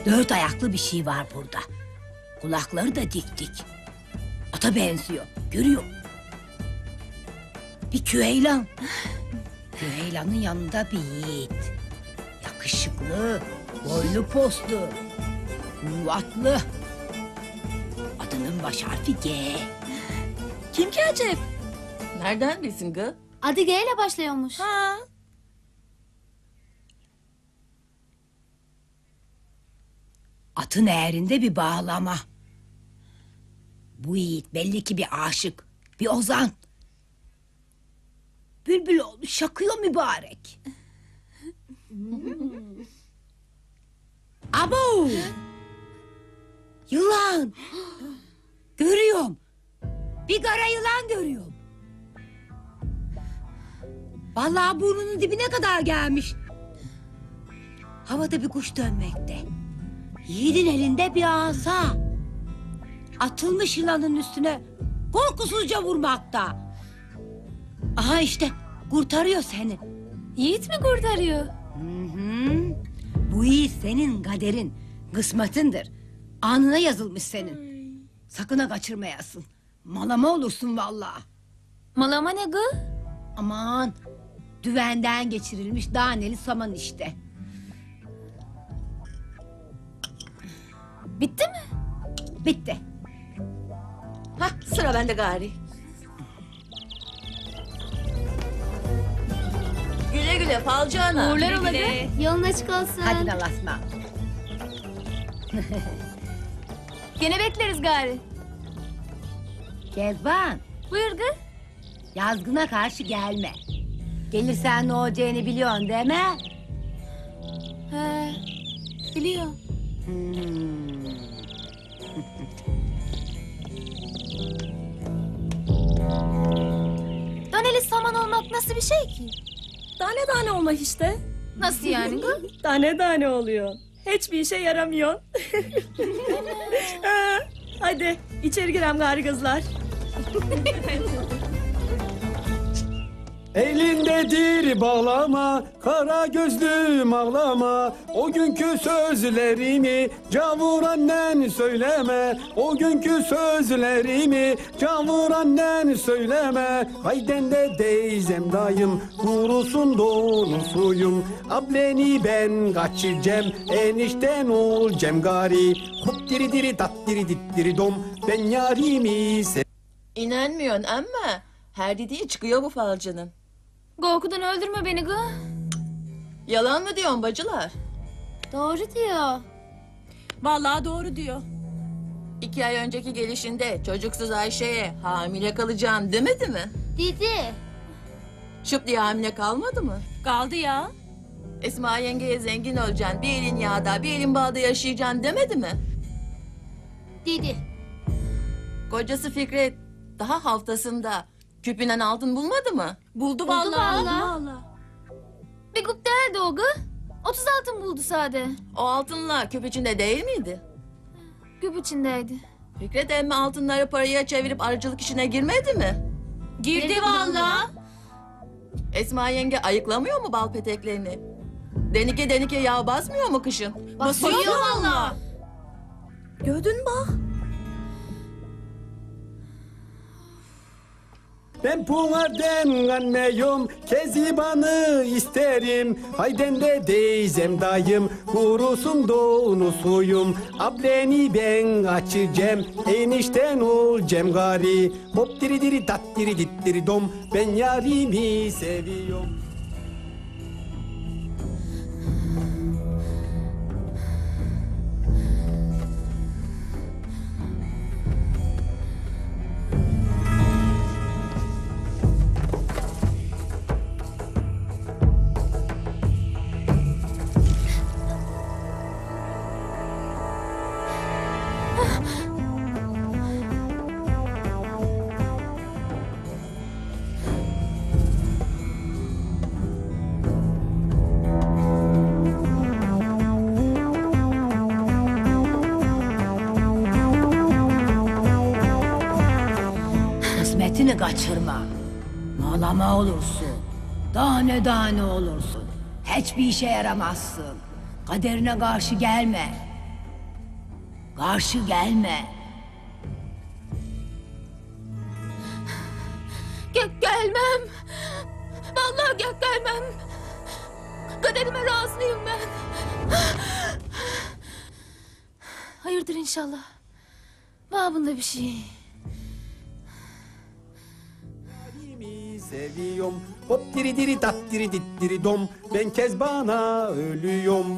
Dört ayaklı bir şey var burada. Kulakları da dik dik. Ata benziyor. Görüyor. Bir küheylan. Küheylanın yanında bir yiğit. Yakışıklı, boylu postlu, kuvvetli. Adının baş harfi G. Kim ki acep? Nereden bilsin gı? Adı G ile başlıyormuş. Ha. Atın eğrinde bir bağlama. Bu yiğit belli ki bir aşık, bir ozan. Bülbül olmuş, şakıyor mübarek. Abo! Yılan! Görüyorum. Bir kara yılan görüyorum. Vallahi burnunun dibine kadar gelmiş. Havada bir kuş dönmekte. Yiğidin elinde bir asa. Atılmış yılanın üstüne korkusuzca vurmakta. Aha işte kurtarıyor seni. Yiğit mi kurtarıyor? Hı. Bu yiğit senin kaderin, kısmetindir. Anına yazılmış senin. Sakın ha kaçırmayasın. Malama olursun vallahi. Malama ne gı? Aman, düvenden geçirilmiş daneli saman işte. Bitti mi? Bitti. Hah, sıra bende gari. Güle güle falcı ana. Uğurlar ola gı. Yolun açık olsun. Hadi nalasma. Gene bekleriz gari. Kezban, Buyur gı. yazgına karşı gelme. Gelirsen ne olacağını biliyorsun değil mi? He, biliyorum. Daneli saman olmak nasıl bir şey ki? Tane tane olmak işte. Nasıl yani gı? Tane tane oluyor. Hiçbir işe yaramıyor. Ha, hadi içeri girem gari kızlar. Elindedir bağlama, kara gözlüm ağlama. O günkü sözlerimi cavur annen söyleme. O günkü sözlerimi cavur annen söyleme. Hayden de deyzem dayım, kurusun donusuyum. Ableni ben kaçırcem, enişten olcem gari. Hop diri diri tat diri dit diri dom, ben yarimi İnanmıyorsun ama her dediği çıkıyor bu falcının. Korkudan öldürme beni gı. Yalan mı diyorsun bacılar? Doğru diyor. Vallahi doğru diyor. 2 ay önceki gelişinde çocuksuz Ayşe'ye hamile kalacaksın demedi mi? Dedi. Şıp diye hamile kalmadı mı? Kaldı ya. Esma yengeye zengin olacaksın, bir elin yağda, bir elin bağda yaşayacaksın demedi mi? Dedi. Kocası Fikret daha haftasında küpünden altın bulmadı mı? Buldu vallahi. vallahi. Bir gup değerdi o gı. 30 altın buldu sade. O altınla küp içinde değil miydi? Güp içindeydi. Fikret emmi altınları paraya çevirip arıcılık işine girmedi mi? Girdi vallahi. Esma yenge ayıklamıyor mu bal peteklerini? Denike denike yağ basmıyor mu kışın? Basıyor vallahi. Gördün mü bak? Ben Pınar'dan anlayım, Keziban'ı isterim. Hayden de deyzem dayım, kurusun donusuyum. Ableni ben kaçırcem, enişten olcem gari. Hop diri diri tat diri dit diri dom, ben yarimi seviyorum. Kısmetini kaçırma. Malama olursun. Tane olursun. Hiçbir işe yaramazsın. Kaderine karşı gelme. Karşı gelme. Gelmem. Vallahi gelmem. Kaderime razıyım ben. Hayırdır inşallah. Var bunda bir şey. Yarimi seviyorum. Hop diri diri dat diri dit diri dom. Ben Kezban'a ölüyorum.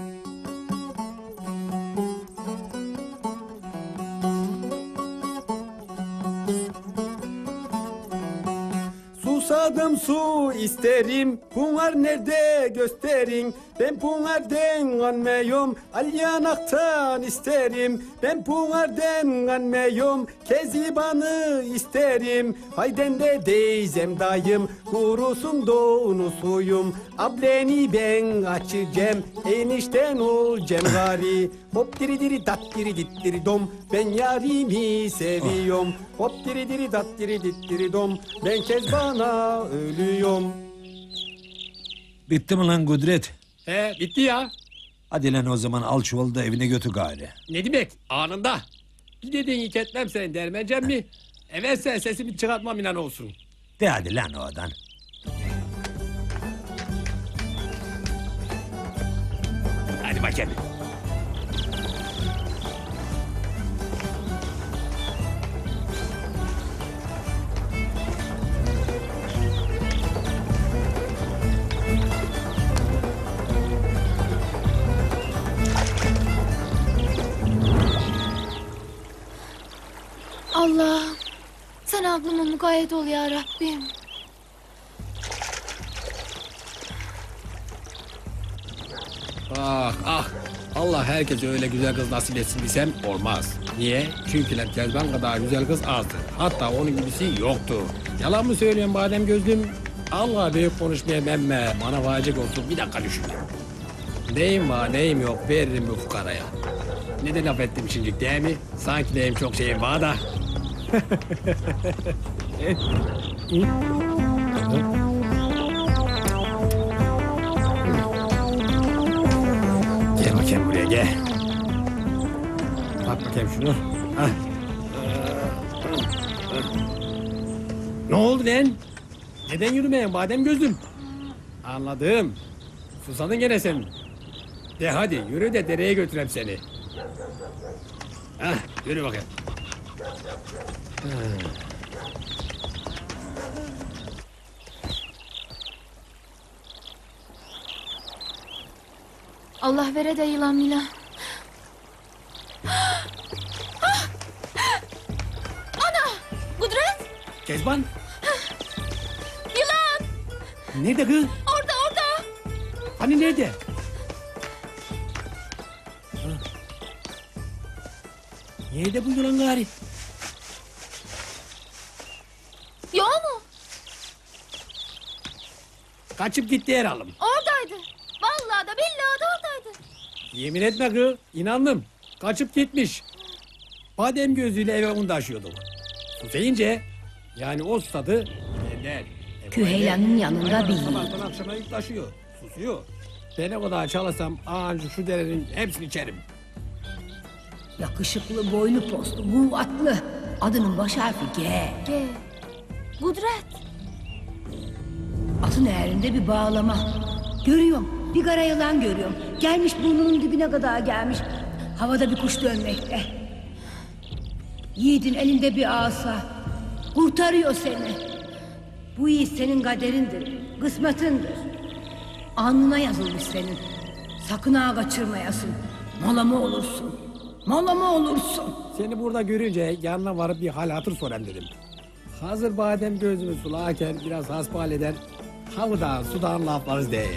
Susadım su isterim. Bunlar nerede gösterin. Ben bunlardan anmıyorum. Al yanaktan isterim. Ben bunlardan anmıyorum. Kezibanı isterim. Hayden de deyzem dayım. Kurusun donu suyum. Ableni ben açacağım. Enişten olacağım gari. Hop diri diri dat diri dit diri dom. Ben yarimi seviyorum. Hop diri diri dat diri dit diri dom. Ben Kezban'a ölüyorum. Bitti mi lan Kudret? Bitti ya. Hadi lan o zaman al çuvalı da evine götür gari. Ne demek? Anında. Bir dediğin ilk etmem seni dermeyeceğim mi? Evvelsen sesimi çıkartmam inan olsun. De hadi lan oradan. Hadi bakayım. Allah'ım. Sen ablama mukayyet ol ya Rabbim. Ah ah. Allah herkese öyle güzel kız nasip etsin desem olmaz. Niye? Çünkü lan Kezban kadar güzel kız azdır. Hatta onun gibisi yoktur. Yalan mı söylüyorum badem gözlüm? Allah büyük konuşmaya emme. Bana vacip olsun bir dakika düşün. Neyim var neyim yok veririm bu fukaraya. Ne de laf ettim şimdi değil mi? Sanki neyim çok şeyim var da. Gel bakayım buraya gel. Bak bakayım şunu. Hah. Ne oldu lan? Neden yürümeyen badem gözlüm? Anladım. Susadın gene sen. De hadi yürü de dereye götüreyim seni. Hah, yürü bakayım. Allah vere de yılan milan. Ana! Kudret! Kezban. Yılan! Nerede kız? Orada orada! Hani nerede? Nerede bu yılan gari? Yok mu? Kaçıp gitti herhalde. Oradaydı. Vallahi da billahi da oradaydı. Yemin etme kız. İnandım. Kaçıp gitmiş. Badem gözüyle eve onu taşıyorduk. Susayınca yani o susadı. Derler. Küheylan'ın yanında değil. Sabahtan akşama yük taşıyor. Susuyor. Ben ne kadar çalışsam anca şu derenin hepsini içerim. Yakışıklı, boylu postlu, kuvvetli. Adının baş harfi G. Ge. Kudret. Atın eğrinde bir bağlama. Görüyorum, bir kara yılan görüyorum. Gelmiş burnunun dibine kadar gelmiş. Havada bir kuş dönmekte. Yiğidin elinde bir asa. Kurtarıyor seni. Bu yiğit senin kaderindir, kısmetindir. Alnına yazılmış senin. Sakın ha kaçırmayasın. Malama olursun. Malama olursun. Seni burada görünce yanına varıp bir hal hatır sorayım dedim. Hazır badem gözümü sularken biraz hasbihal eder. Havıdan sudan laflarız diye.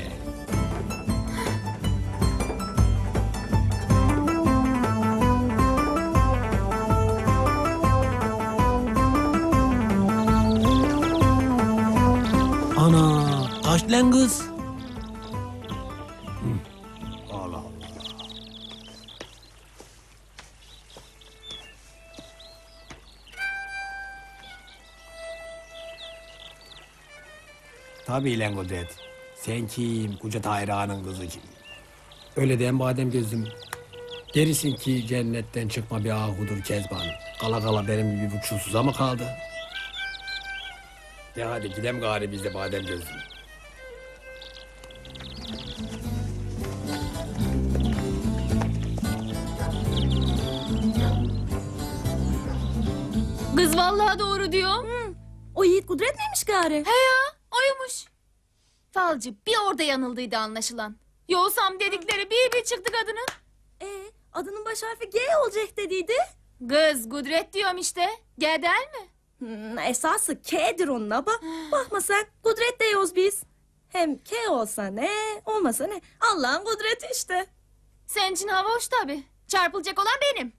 Ana, kaç lan kız? Allah Allah. Tabii lan Kudret. Sen kim? Kucat hayranın kızı kim? Öyle diyen badem gözüm. Derisin ki cennetten çıkma bir ahudur Kezban. Kala kala benim gibi bir çulsuza mı kaldı? Ya hadi gidelim gari biz de badem gözlüm. Kız vallahi doğru diyor. O Yiğit Kudret miymiş gari? He ya, oymuş. Falcı bir orada yanıldıydı anlaşılan. Yoğsam dedikleri bir çıktı kadının. Adının baş harfi G olacak dediydi. Kız Kudret diyorum işte. Gel der mi? Esası K'dir onun ama. Bakma sen Kudret diyoruz biz. Hem K olsa ne, olmasa ne. Allah'ın kudreti işte. Senin için hava hoş tabi. Çarpılacak olan benim.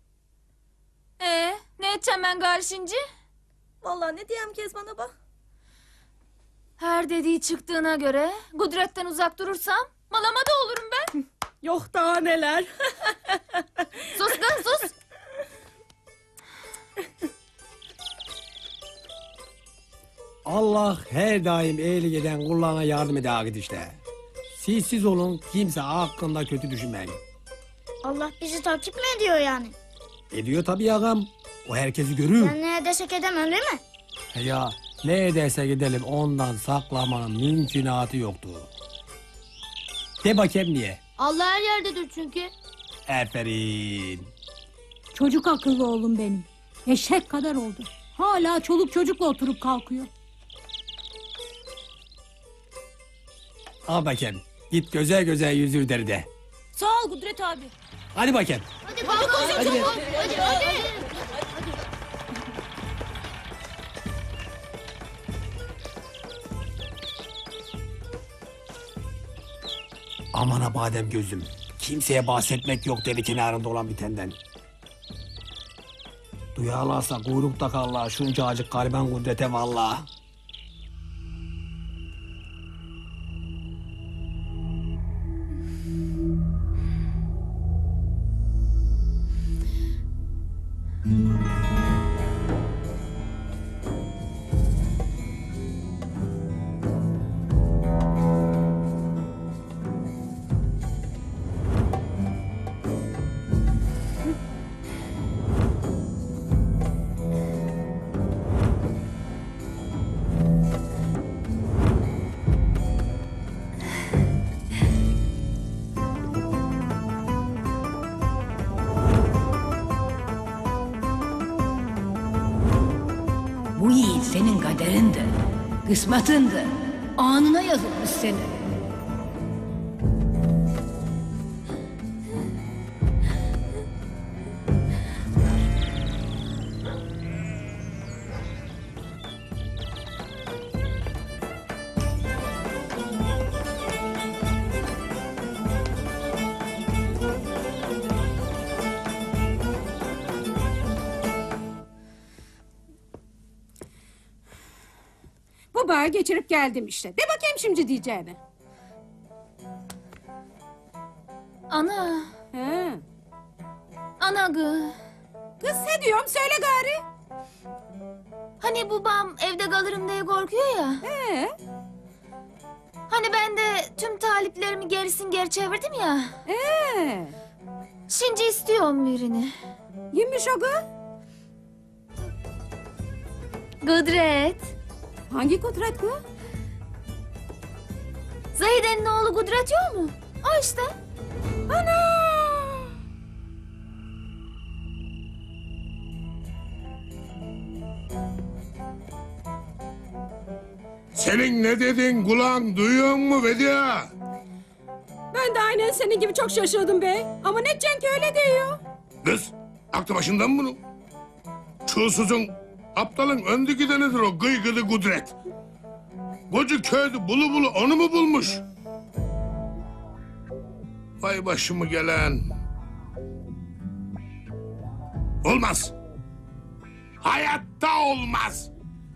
Ne edeceğim ben karşıncı? Vallahi ne diyeyim Kezban'a bak. Her dediği çıktığına göre Kudret'ten uzak durursam malama da olurum ben. Yok daha neler. Sus kız sus. Allah her daim iyilik eden kullarına yardım eder işte. Siz olun, kimse hakkında kötü düşünmeyin. Allah bizi takip mi ediyor yani? Ediyor tabii ağam. O herkesi görür. Ben ne desek edemem değil mi? Ya ne ederse gidelim ondan saklamanın mümkünatı yoktu. De bakayım niye? Allah her yerdedir çünkü. Aferin. Çocuk akıllı oğlum benim. Eşek kadar oldu. Hala çoluk çocukla oturup kalkıyor. Al bakayım. Git göze göze yüzür deri de. Sağ ol Kudret abi. Hadi bakayım. Hadi bakalım. Hadi. Aman ha badem gözüm. Kimseye bahsetmek yok deri kenarında olan bitenden. Duyarlarsa kuyruk takarlar şuncacık gariban Kudret'e vallahi. Bu yiğit senin kaderindir. Kısmetindir. Anına yazılmış senin. Bu bağı geçirip geldim işte. De bakayım şimdi diyeceğimi. Ana, He. ana gı. Kız ne diyorum söyle gari. Hani babam evde kalırım diye korkuyor ya. Hani ben de tüm taliplerimi gerisin geri çevirdim ya. Şimdi istiyorum birini. Kimmiş o kız? Kudret. Hangi Kudret kız? Zahide'nin oğlu Kudret yok mu? O işte. Ana! Senin ne dedin kulağın duyuyor mu Vedia? Ben de aynen senin gibi çok şaşırdım bey. Ama ne diyeceksin ki öyle diyor. Kız aklı başında mı bunun? Çulsuzun aptalın önde gidenidir o gıygılı Kudret. Koca köyde bulu bulu onu mu bulmuş? Vay başımı gelen. Olmaz. Hayatta olmaz.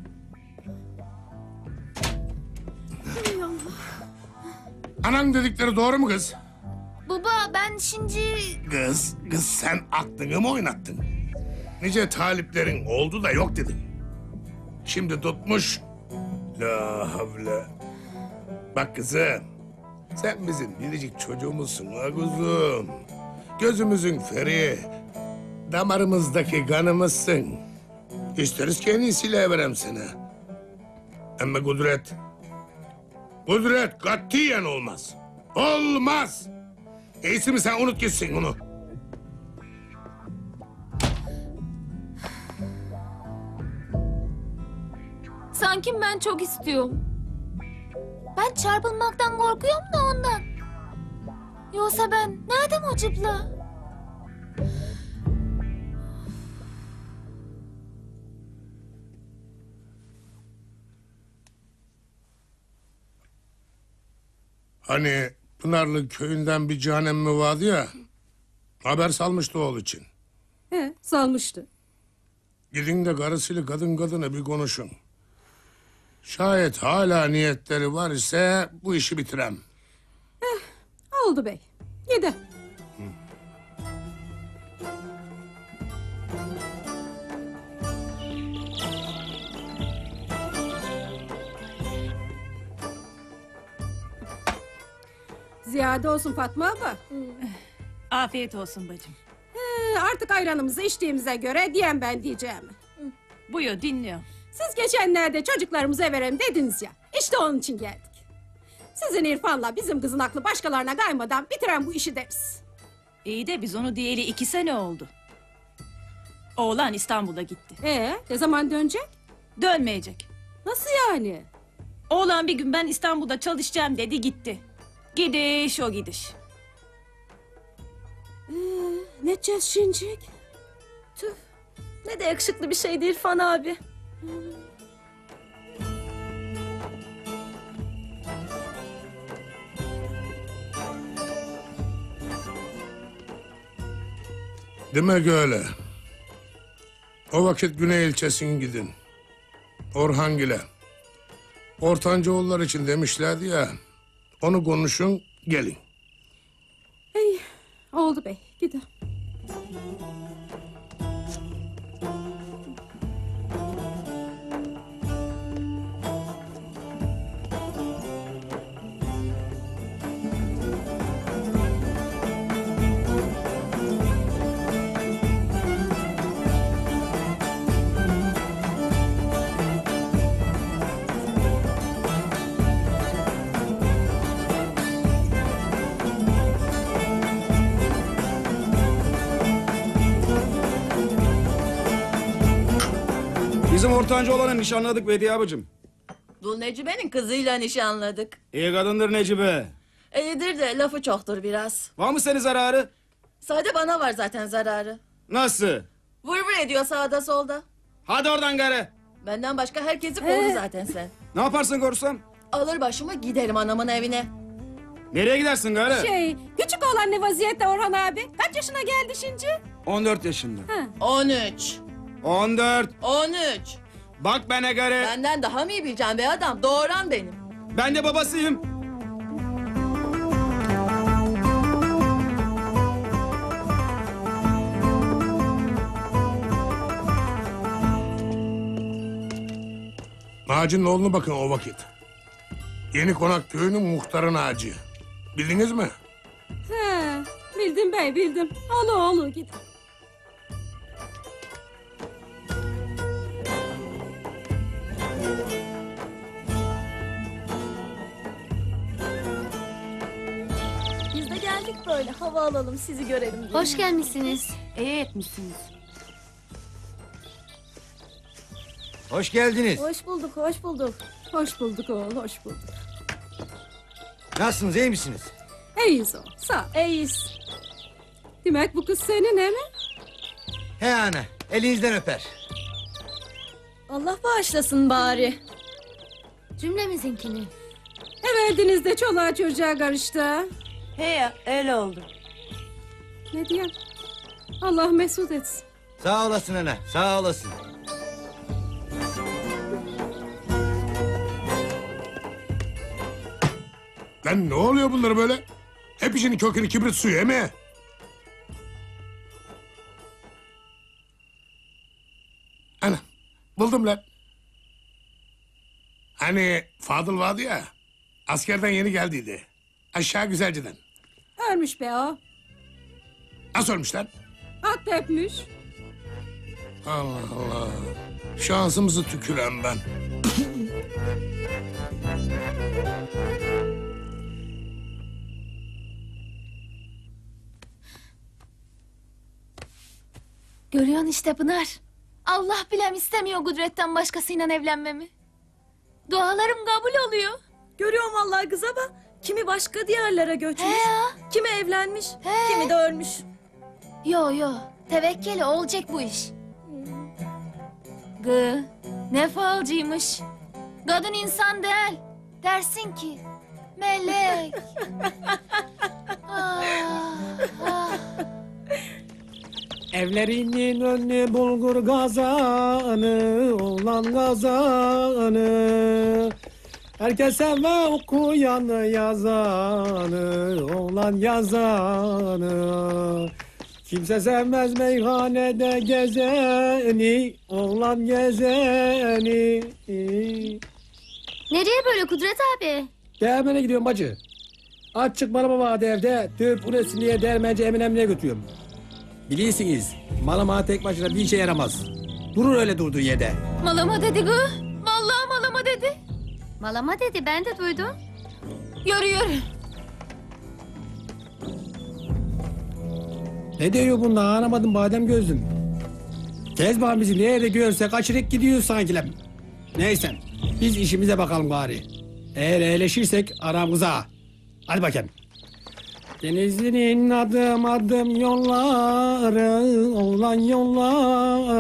Anan dedikleri doğru mu kız? Baba ben şimdi... Kız sen aklını mı oynattın? Nice taliplerin oldu da yok dedin. Şimdi tutmuş. La havle. Bak kızım, sen bizim biricik çocuğumuzsun ha kuzum. gözümüzün feri, damarımızdaki kanımızsın. İsteriz ki en iyisiyle verem seni. Ama Kudret katiyen olmaz. Olmaz. İyisi mi sen unut gitsin onu. Sanki ben çok istiyorum. Ben çarpılmaktan korkuyorum da ondan. Yoksa ben nerede acıpla? Hani Pınarlı köyünden bir canem mi vardı ya. Haber salmıştı oğul için. He, salmıştı. Gidin de karısıyla kadın kadına bir konuşun. Şayet hala niyetleri var ise bu işi bitirem. Oldu bey. Gide. Ziyade olsun Fatma abla. Afiyet olsun bacım. Artık ayranımızı içtiğimize göre diyen ben diyeceğim. Buyur dinliyorum. Siz geçenlerde çocuklarımıza verem dediniz ya. İşte onun için geldik. Sizin İrfan'la bizim kızın aklı başkalarına kaymadan bitiren bu işi deriz. İyi de biz onu diyeli 2 sene oldu. Oğlan İstanbul'a gitti. Ne zaman dönecek? Dönmeyecek. Nasıl yani? Oğlan bir gün ben İstanbul'da çalışacağım dedi gitti. Gidiş o gidiş. Ne edeceğiz şimdi? Tüh. Ne de yakışıklı bir şeydi İrfan abi. Demek öyle. O vakit Güney ilçesine gidin. Orhangil'e. Ortancıoğullar için demişlerdi ya. Onu konuşun, gelin. Hey, oldu bey. Gidin. Bizim ortancı olanı nişanladık Bediye abicim. Dul Necibe'nin kızıyla nişanladık. İyi kadındır Necibe. İyidir de lafı çoktur biraz. Var mı senin zararı? Sade bana var zaten zararı. Nasıl? Vır vır ediyor sağda solda. Hadi oradan gari. Benden başka herkesi kovdu zaten sen. Ne yaparsın korursam? Alır başımı giderim anamın evine. Nereye gidersin gari? Küçük olan ne vaziyette Orhan abi? Kaç yaşına geldi şimdi? 14 yaşında. 13. 14. 13. Bak bana gari. Benden daha mı iyi bileceksin be adam? Doğuran benim. Ben de babasıyım. Naci'nin oğluna bakın o vakit. Yeni Konak köyünün muhtarı Naci. Bildiniz mi? He, bildim bey bildim. Oğlu gidin. Biz de geldik böyle hava alalım sizi görelim diye. Hoş gelmişsiniz. İyi etmişsiniz. Hoş geldiniz. Hoş bulduk, hoş bulduk. Hoş bulduk oğul, hoş bulduk. Nasılsınız, iyi misiniz? İyiyiz oğul, sağ ol. İyiyiz. Demek bu kız senin he mi? He ana, elinizden öper. Allah bağışlasın bari. Cümlemizinkini. Everdiniz de çoluğa çocuğa karıştı ha. He ya öyle oldu. Ne diyeyim? Allah mesut etsin. Sağ olasın ana, sağ olasın. Lan ne oluyor bunlara böyle? Hep işinin kökünü kibrit suyu he mi? Ana buldum lan. Hani Fadıl vardı ya. Askerden yeni geldiydi. Aşağı Güzelce'den. Ölmüş be o. Nasıl ölmüşler? At tepmiş. Allah Allah. Şansımızı tüküren ben. Görüyorsun işte Pınar. Allah bilem istemiyor Kudret'ten başkasıyla evlenmemi. Dualarım kabul oluyor. Görüyorum vallahi kıza bak. Kimi başka diyarlara göçmüş. He ya. Kimi evlenmiş. He. Kimi de ölmüş. Yo tevekkeli olacak bu iş. Gı ne falcıymış. Kadın insan değil. Dersin ki melek. Ah, ah. Evlerinin önü bulgur gazanı, oğlan gazanı. Herkes sever okuyan yazanı, oğlan yazanı. Kimse sevmez meyhanede gezeni, oğlan gezeni. Nereye böyle Kudret abi? Değirmene gidiyorum bacı. Aç çıkmalı vardı evde, tüp üretsinliğe değirmenci Eminemli'ye götürüyorum. Bilirsiniz, malama tek başına bir işe yaramaz. Durur öyle durduğu yerde. Malama dedi gı. Vallahi malama dedi. Malama dedi, ben de duydum. Yürü. Ne diyor bunlar anlamadım badem gözlüm. Kezban bizi nerede görse kaçırıp gidiyor sankiler. Neyse biz işimize bakalım bari. Eğer eğleşirsek aramıza. Hadi bakayım. Denizli'nin adım adım yolları olan yollar.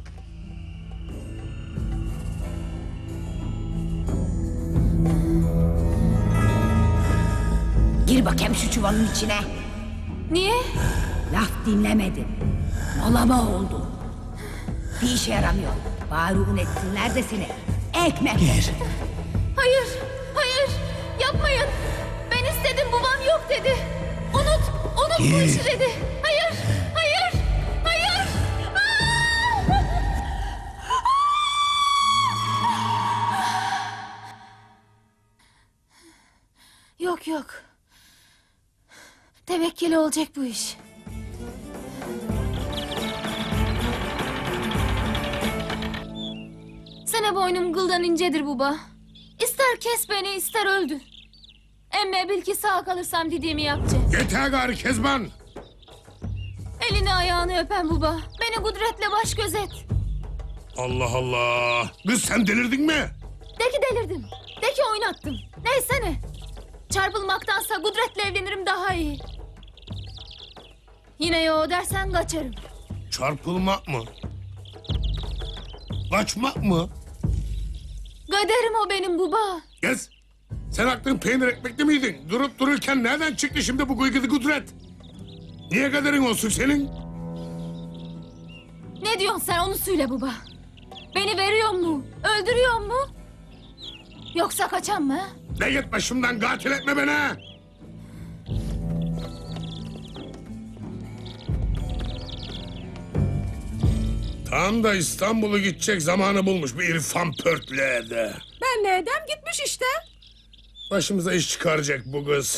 Gir bakayım şu çuvalın içine. Niye? Laf dinlemedim. Malama oldu. Bir işe yaramıyor. Bari un etsinler de seni. Ekmek. Gir. Hayır. Yapmayın. Ben istedim, babam yok dedi. Unut bu işi dedi. Hayır. Yok. Tevekkeli olacak bu iş. Sene boynum kıldan incedir baba. İster kes beni, ister öldür. Emme bil ki sağ kalırsam dediğimi yapacağım. Yeter gari Kezban. Elini ayağını öpen baba. Beni Kudret'le baş gözet. Allah Allah. Kız sen delirdin mi? De ki delirdim. De ki oynattım. Neyse ne. Çarpılmaktansa Kudret'le evlenirim daha iyi. Yine yo dersen kaçarım. Çarpılmak mı? Kaçmak mı? Kaderim o benim baba. Gez. Sen aklın peynir ekmekli miydin? Durup dururken nereden çıktı şimdi bu gıygıdı Kudret? Niye kaderin olsun senin? Ne diyorsun sen onu söyle baba. Beni veriyor mu? Öldürüyor mu? Yoksa kaçan mı? Ne git başımdan katil etme beni ha! Tam da İstanbul'u gidecek zamanı bulmuş bir İrfan Pörtlü'ye de. Ben ne edem gitmiş işte. Başımıza iş çıkaracak bu kız.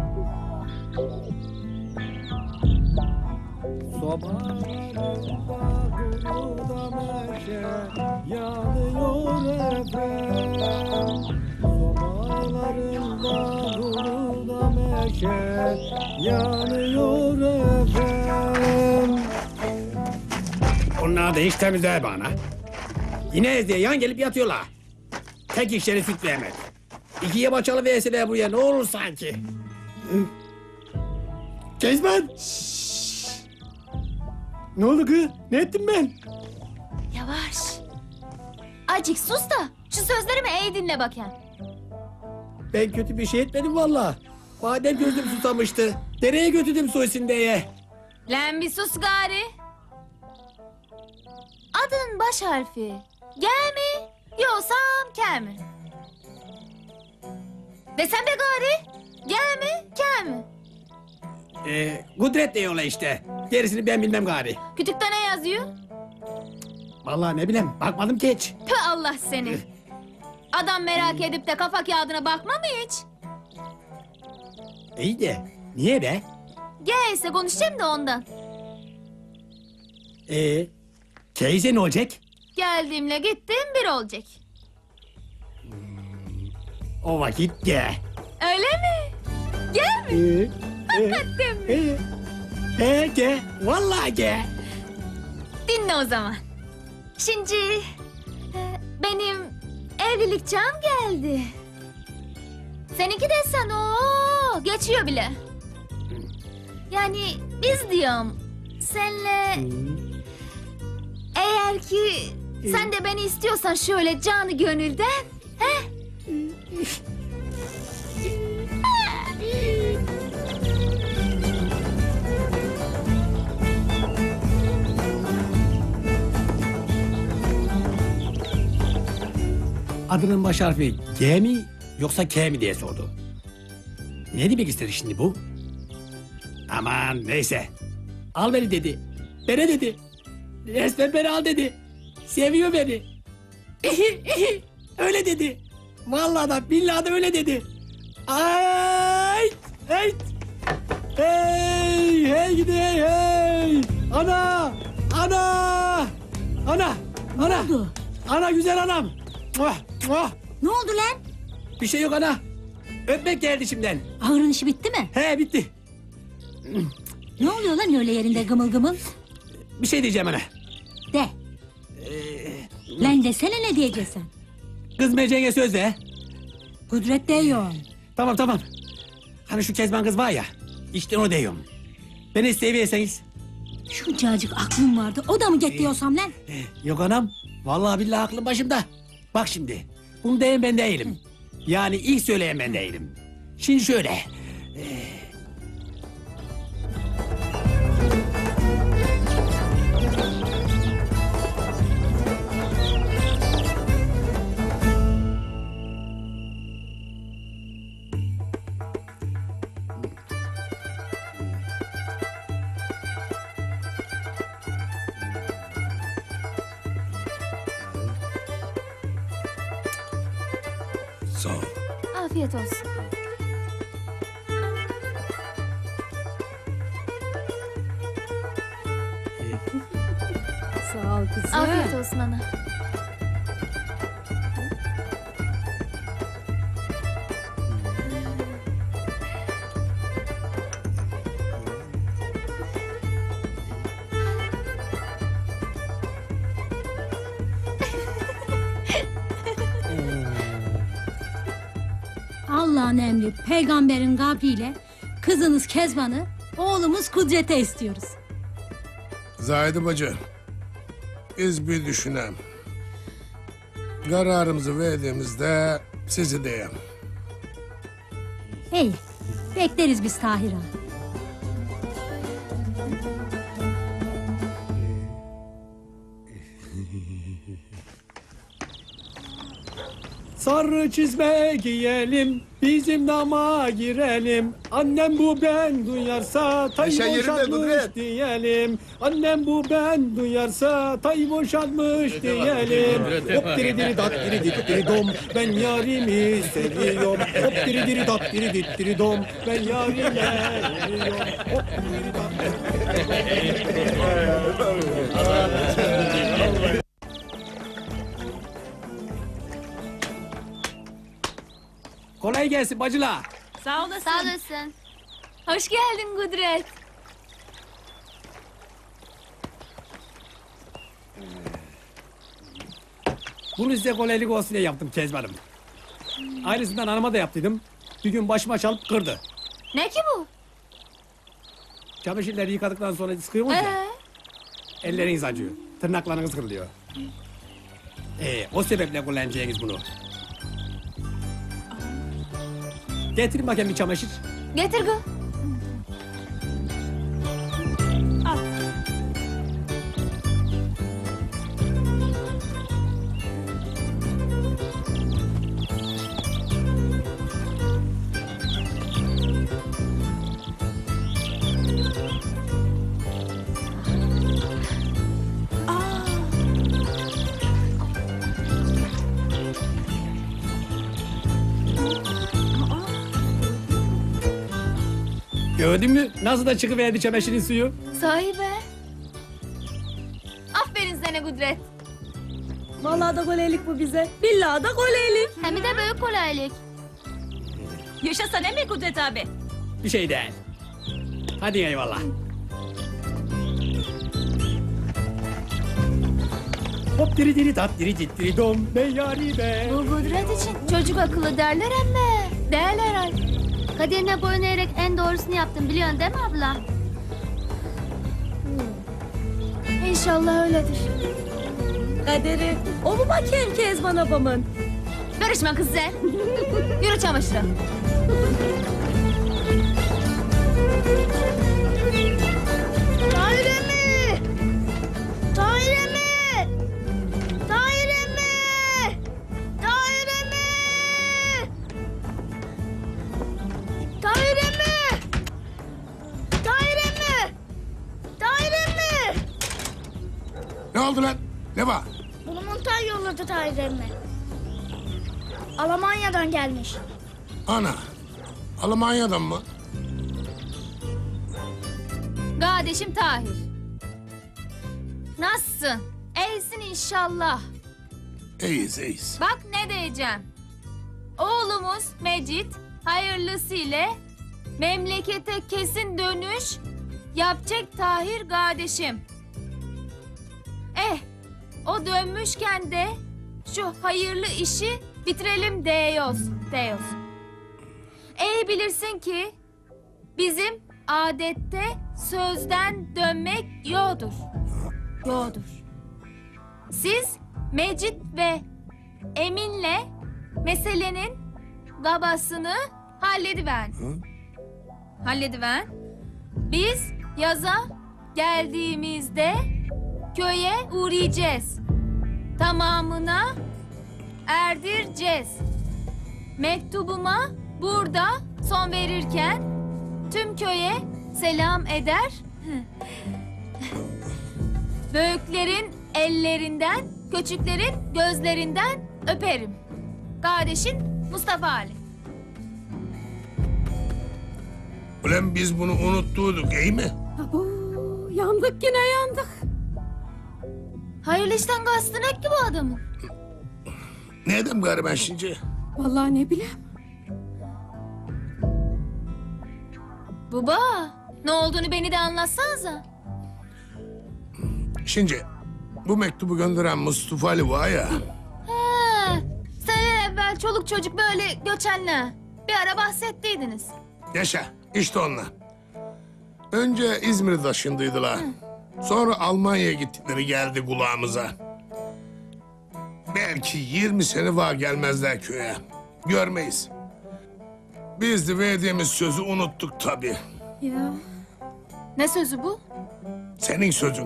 Yanıyor efendim. Onlar da hiç temiz değil bana. Yine ezdiye yan gelip yatıyorlar. Tek işleri süt vermek. İkiye baçalı verseler buraya ne olur sanki. Kezban. Ne oldu kız? Ne ettim ben? Yavaş. Acık sus da şu sözlerimi iyi dinle bakayım. Ben kötü bir şey etmedim valla. Badem gözüm susamıştı. Nereye götürdüm soysun diye. Lan bir sus gari. Adın baş harfi. G mi? Yoksam K mi? Desem be gari. G mi? K mi? Kudret diyorlar işte. Gerisini ben bilmem gari. Kütükte ne yazıyor? Vallahi ne bileyim. Bakmadım ki hiç. Tüh Allah seni. Adam merak edip de kafa kağıdına bakma mı hiç? İyi de niye be? G ise konuşacağım da ondan. Teyze ne olacak? Geldiğimle gittiğim bir olacak. O vakit gel. Öyle mi? Gel mi? Hakikaten mi? Gel. Vallahi gel. Dinle o zaman. Şimdi benim evlilik çağım geldi. Seninki de sen o geçiyor bile. Yani biz diyorum senle eğer ki sen de beni istiyorsan şöyle canı gönülden he? Adının baş harfi G mi yoksa K mi diye sordu. Ne demek istedi şimdi bu? Aman neyse. Al beni dedi. Beni dedi. Resmen beni al dedi. Seviyor beni. Öyle dedi. Vallahi da billahi da öyle dedi. Ay! Hey! Hey! Hey gidi hey hey! Ana! Ana! Ana! Ana! oldu? Ana güzel anam! Muah! Muah! Ne oldu lan? Bir şey yok ana. Öpmek geldi şimdiden. Ağırın işi bitti mi? He bitti. Ne oluyor lan öyle yerinde gımıl gımıl? Bir şey diyeceğim ana. De. Lan desene ne diyeceksin? Kız Mece'ye söz de. Kudret diyor. Tamam. Hani şu Kezban kız var ya. İşte onu diyorum. Beni isteyiverseniz. Şu cacık aklım vardı. O da mı get diyorsam lan? Yok anam. Vallahi billahi aklım başımda. Bak şimdi. Bunu diyen ben değilim. Yani ilk söyleyen ben değilim. Şimdi şöyle. Sağ ol. Afiyet olsun. Sağ ol kızım. Afiyet olsun ana. Allah'ın emri, peygamberin kavliyle kızınız Kezban'ı, oğlumuz Kudret'e istiyoruz. Zahide bacı, biz bir düşünelim. Kararımızı verdiğimizde sizi diyem. Hey, bekleriz biz Tahir ağa. Sarı çizme giyelim, bizim dama girelim. Annem bu ben duyarsa tay Neşe yerinde boşaltmış Kudret. diyelim. Annem bu ben duyarsa tay boşaltmış diyelim. Hop diri diri dat diri dit diri dom, ben yarimi seviyorum. Hop diri diri dat diri dit diri dom, ben yarimi seviyorum. Hop diri dat. Kolay gelsin bacıla. Sağ olasın. Sağ olasın. Hoş geldin Kudret. Bunu size kolaylık olsun diye yaptım Kezban'ım. Aynısından anama da yaptıydım. Bir gün başıma çalıp kırdı. Ne ki bu? Çamaşırları yıkadıktan sonra sıkıyorsunuz ya. Elleriniz acıyor. Tırnaklarınız kırılıyor. O sebeple kullanacaksınız bunu. Getirin bakayım bir çamaşır. Getir kız. Gördün mü? Nasıl da çıkıverdi çamaşırın suyu? Sahi be. sene Kudret. Vallahi da kolaylık bu bize. Billahi da kolaylık. Hem de büyük kolaylık. Yaşasana mi Kudret abi? Bir şey değil. Hadi eyvallah. Hop diri diri tat diri dit diri dom be yari be. Bu Kudret için çocuk akıllı derler emme. Derler herhal. Kaderine boyun eğerek en doğrusunu yaptın biliyorsun değil mi abla? İnşallah öyledir. Kaderi. O mu bakayım Kezban abamın? Karışma kız sen. Yürü çamaşıra. Tahir'e mi? Tahir'e mi? Tahir'e mi? Tahir'e mi? Tahir'e mi? Tahir'e mi? Tahir'e mi? Ne oldu lan? Ne var? Bunu Montay yolladı Tahir'e mi? Almanya'dan gelmiş. Ana. Almanya'dan mı? Kardeşim Tahir. Nasılsın? İyisin inşallah. İyiyiz iyiyiz. Bak ne diyeceğim. Oğlumuz Mecit hayırlısıyla memlekete kesin dönüş yapacak Tahir kardeşim. O dönmüşken de şu hayırlı işi bitirelim diyoruz. Bilirsin ki bizim adette sözden dönmek yoktur. Siz Mecit ve Emin'le meselenin gabasını hallediven. Biz yaza geldiğimizde köye uğrayacağız. Tamamına erdireceğiz. Mektubuma burada son verirken tüm köye selam eder. Büyüklerin ellerinden, küçüklerin gözlerinden öperim. Kardeşin Mustafa Ali. Ulan biz bunu unutturduk iyi mi? Abo, yandık yine yandık. Hayırlı işten kastın ek ki bu adamın. Ne edeyim gari ben şimdi? Vallahi ne bileyim. Baba, ne olduğunu beni de anlatsanıza. Şimdi bu mektubu gönderen Mustafa Ali var ya. Seneler evvel çoluk çocuk böyle göçenle bir ara bahsettiydiniz. Yaşa işte onlar. Önce İzmir'e taşındıydılar. Sonra Almanya'ya gittikleri geldi kulağımıza. Belki 20 sene var gelmezler köye. Görmeyiz. Biz de verdiğimiz sözü unuttuk tabii. Ya. Ne sözü bu? Senin sözün.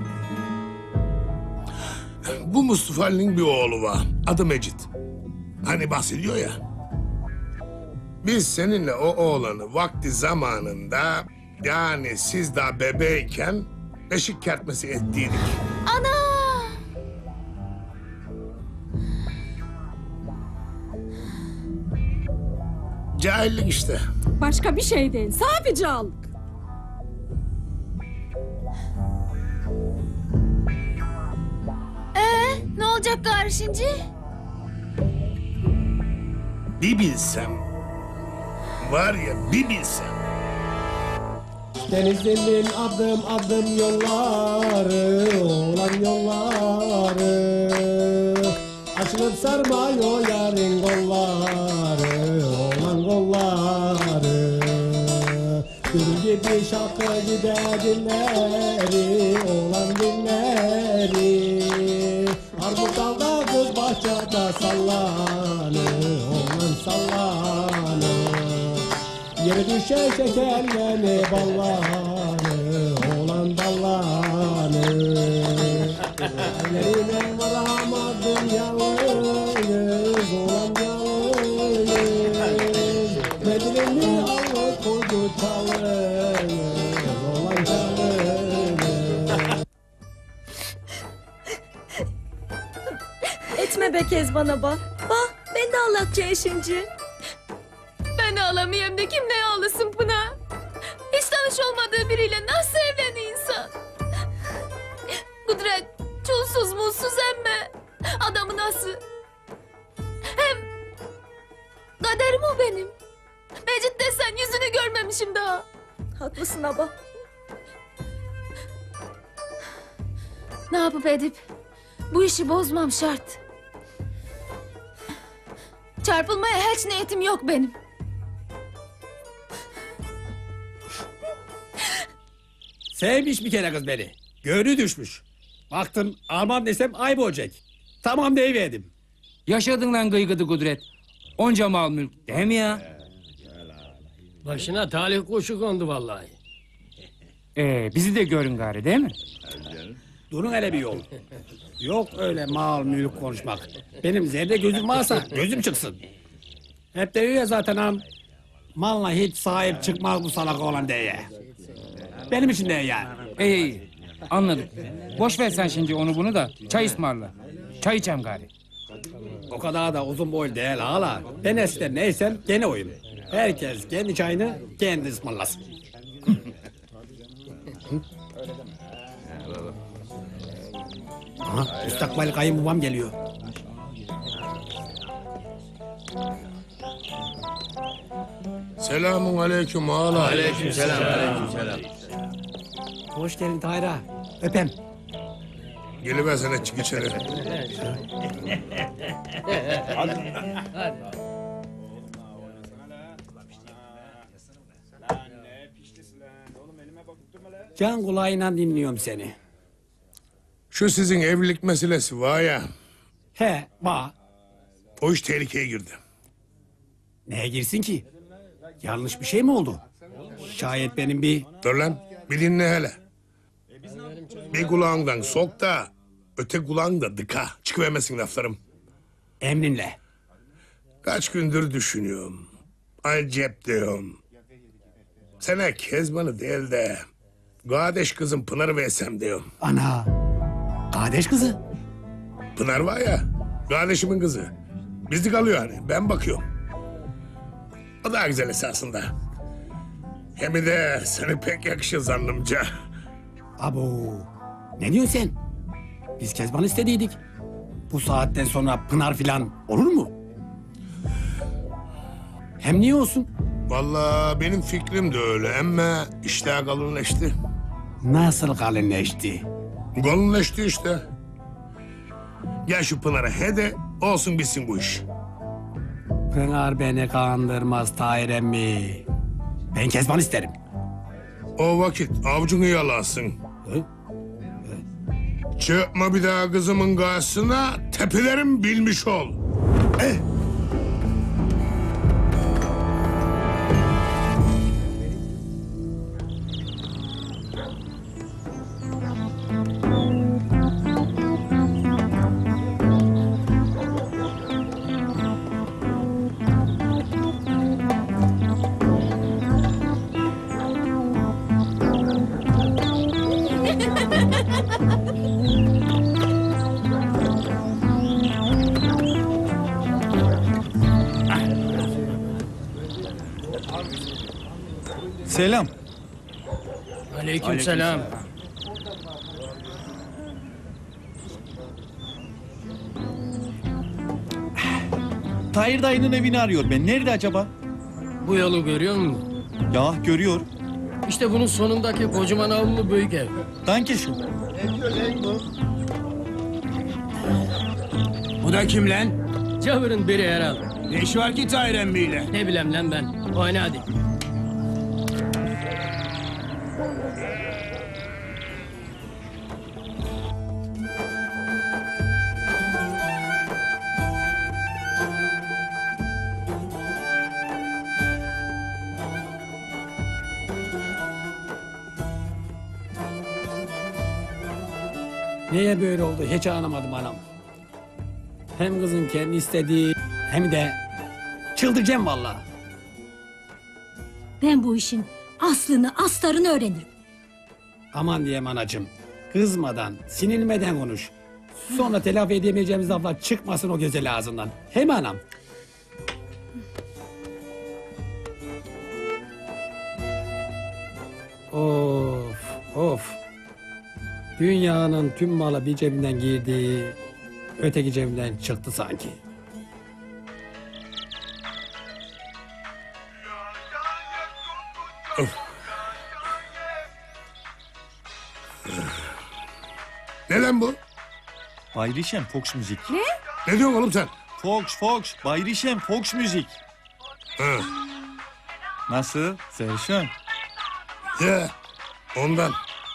Bu Mustafa Ali'nin bir oğlu var. Adı Mecit. Hani bahsediyor ya. Biz seninle o oğlanı vakti zamanında... yani siz daha bebeyken... beşik kertmesi ettiydik. Ana! Cahillik işte. Başka bir şey değil. Sadece aldık. Ne olacak gari şimdi? Bir bilsem... var ya bir bilsem... Denizli'nin adım adım yolları, olan yolları. Açılıp sarmıyor yarın kolları, olan kolları. Gül gibi şarkı gider dinleri, olan dinleri. Armut dalda kız bahçede sallanır, olan sallanır. Yere düşer şekerleri balları, olan dalları. Ellerine varamadım yalnız, olan yalnız. Medreni alıp koydu çalır, olan çalır. Etme be Kezban abla. Bak ben de anlatacağım şimdi. Ben ağlamayayım da kim ne ağlasın Pınar? Hiç tanış olmadığı biriyle nasıl evlenir insan? Kudret, çul Unsuz mutsuz emme. Adamı nasıl? Hem kaderim o benim. Mecit desen yüzünü görmemişim daha. Haklısın abla. Ne yapıp edip bu işi bozmam şart. Çarpılmaya hiç niyetim yok benim. Sevmiş bir kere kız beni. Gönlü düşmüş. Baktım almam desem ayıp olacak. Tamam deyiverdim. Yaşadın lan gıygıdı Kudret. Onca mal mülk değil mi ya? Başına talih kuşu kondu vallahi. Bizi de görün gari değil mi? Durun hele bir yol. Yok öyle mal mülk konuşmak. Benim zerre gözüm varsa gözüm çıksın. Hep de ya zaten am. Malına hiç sahip çıkmaz bu salak olan diye. Benim için de yani. İyi. Anladık. Boş ver sen şimdi onu bunu da çay ısmarla. Çay içem gari. O kadar da uzun boylu değil hala. Ben eskiden neysem gene oyum. Herkes kendi çayını kendi ısmarlasın. Aha, müstakbel kayınbabam geliyor. Selamun aleyküm ağala. Aleykümselam. Aleykümselam. Hoş geldin Tahir'a. Öpem. Geliversene çık içeri. Can kulağıyla dinliyorum seni. Şu sizin evlilik meselesi var ya. He, ba. O iş tehlikeye girdi. Neye girsin ki? Yanlış bir şey mi oldu? Şayet benim bir... Dur lan bir dinle hele. Bir kulağından sok da öte kulağında dıka. Çıkıvermesin laflarım. Emrinle. Kaç gündür düşünüyorum. Acep diyorum. Sana Kezban'ı değil de kardeş kızım Pınar'ı versem diyorum. Ana. Kardeş kızı. Pınar var ya kardeşimin kızı. Bizde kalıyor hani ben bakıyorum. O daha güzel esasında. Hem de seni pek yakışır zannımca. Abo. Ne diyorsun sen? Biz Kezban'ı istediydik. Bu saatten sonra Pınar filan olur mu? Hem niye olsun? Vallahi benim fikrim de öyle ama işler kalınleşti. Nasıl kalınleşti? Kalınleşti işte. Gel şu Pınar'a he de olsun bitsin bu iş. Pınar beni kandırmaz Tahir emmi. Ben Kezban isterim. O vakit avucunu yalarsın. Hı? Çıkma bir daha kızımın karşısına tepelerim bilmiş ol. Selam. Aleykümselam. Tahir dayının evini arıyor ben. Nerede acaba? Bu yolu görüyor musun? Ya görüyor. İşte bunun sonundaki kocaman avlu büyük ev. Danke şu. Bu da kim lan? Cavır'ın biri herhalde. Ne iş var ki Tahir emmiyle? Ne bileyim lan ben. Oyna hadi. Neye böyle oldu hiç anlamadım anam. Hem kızın kendi istediği hem de çıldıracağım vallahi. Ben bu işin aslını astarını öğrenirim. Aman diyeyim anacığım. Kızmadan, sinilmeden konuş. Sonra telafi edemeyeceğimiz laflar çıkmasın o güzel ağzından. He mi anam? Of, of. Dünyanın tüm malı bir cebinden girdi, öteki cebinden çıktı sanki. Ne lan bu? Bayrişem Fox müzik. Ne? Ne diyorsun oğlum sen? Fox. Bayrişem Fox müzik. Ha. Nasıl? Serşen. Ya ondan.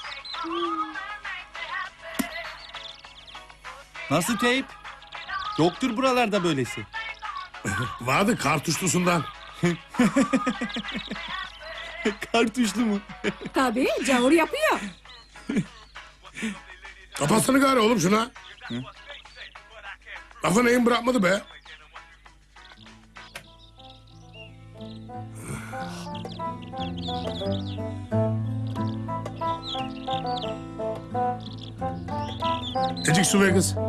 Nasıl teyp? Yoktur buralarda böylesi. Vardı kartuşlusundan. Kartuşlu mu? Tabii cavur yapıyor. Kapatsana gari oğlum şuna. Lafı neyin bırakmadı be. Ecik su ver kız.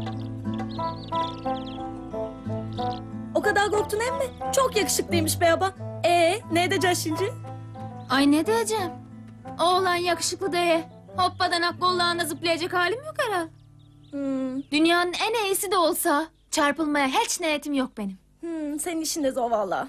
O kadar korktun emmi. Çok yakışıklıymış be baba. Ne edeceğiz şimdi? Ay ne diyeceğim? Oğlan yakışıklı diye hoppadan akkollarına zıplayacak halim yok herhal. Dünyanın en iyisi de olsa çarpılmaya hiç niyetim yok benim. Senin işin de zor valla.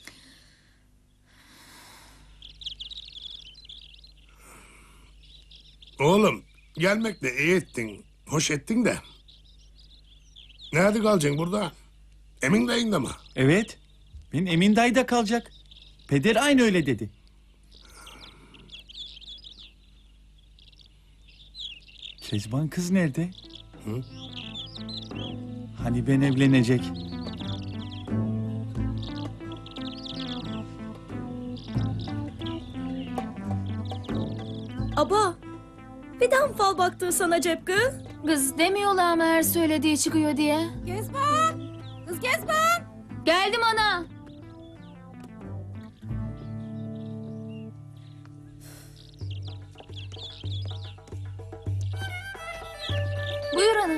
Oğlum gelmekle iyi ettin, hoş ettin de. Nerede kalacaksın burada? Emin dayında mı? Evet. Benim Emin dayıda kalacak. Peder aynı öyle dedi. Kezban kız nerede? Hı? Hani ben evlenecek. Aba, bir daha mı fal baktın sana cep kız? Kız demiyorlar mı her söylediği çıkıyor diye? Kezban! Kız Kezban! Geldim ana. Buyur ana.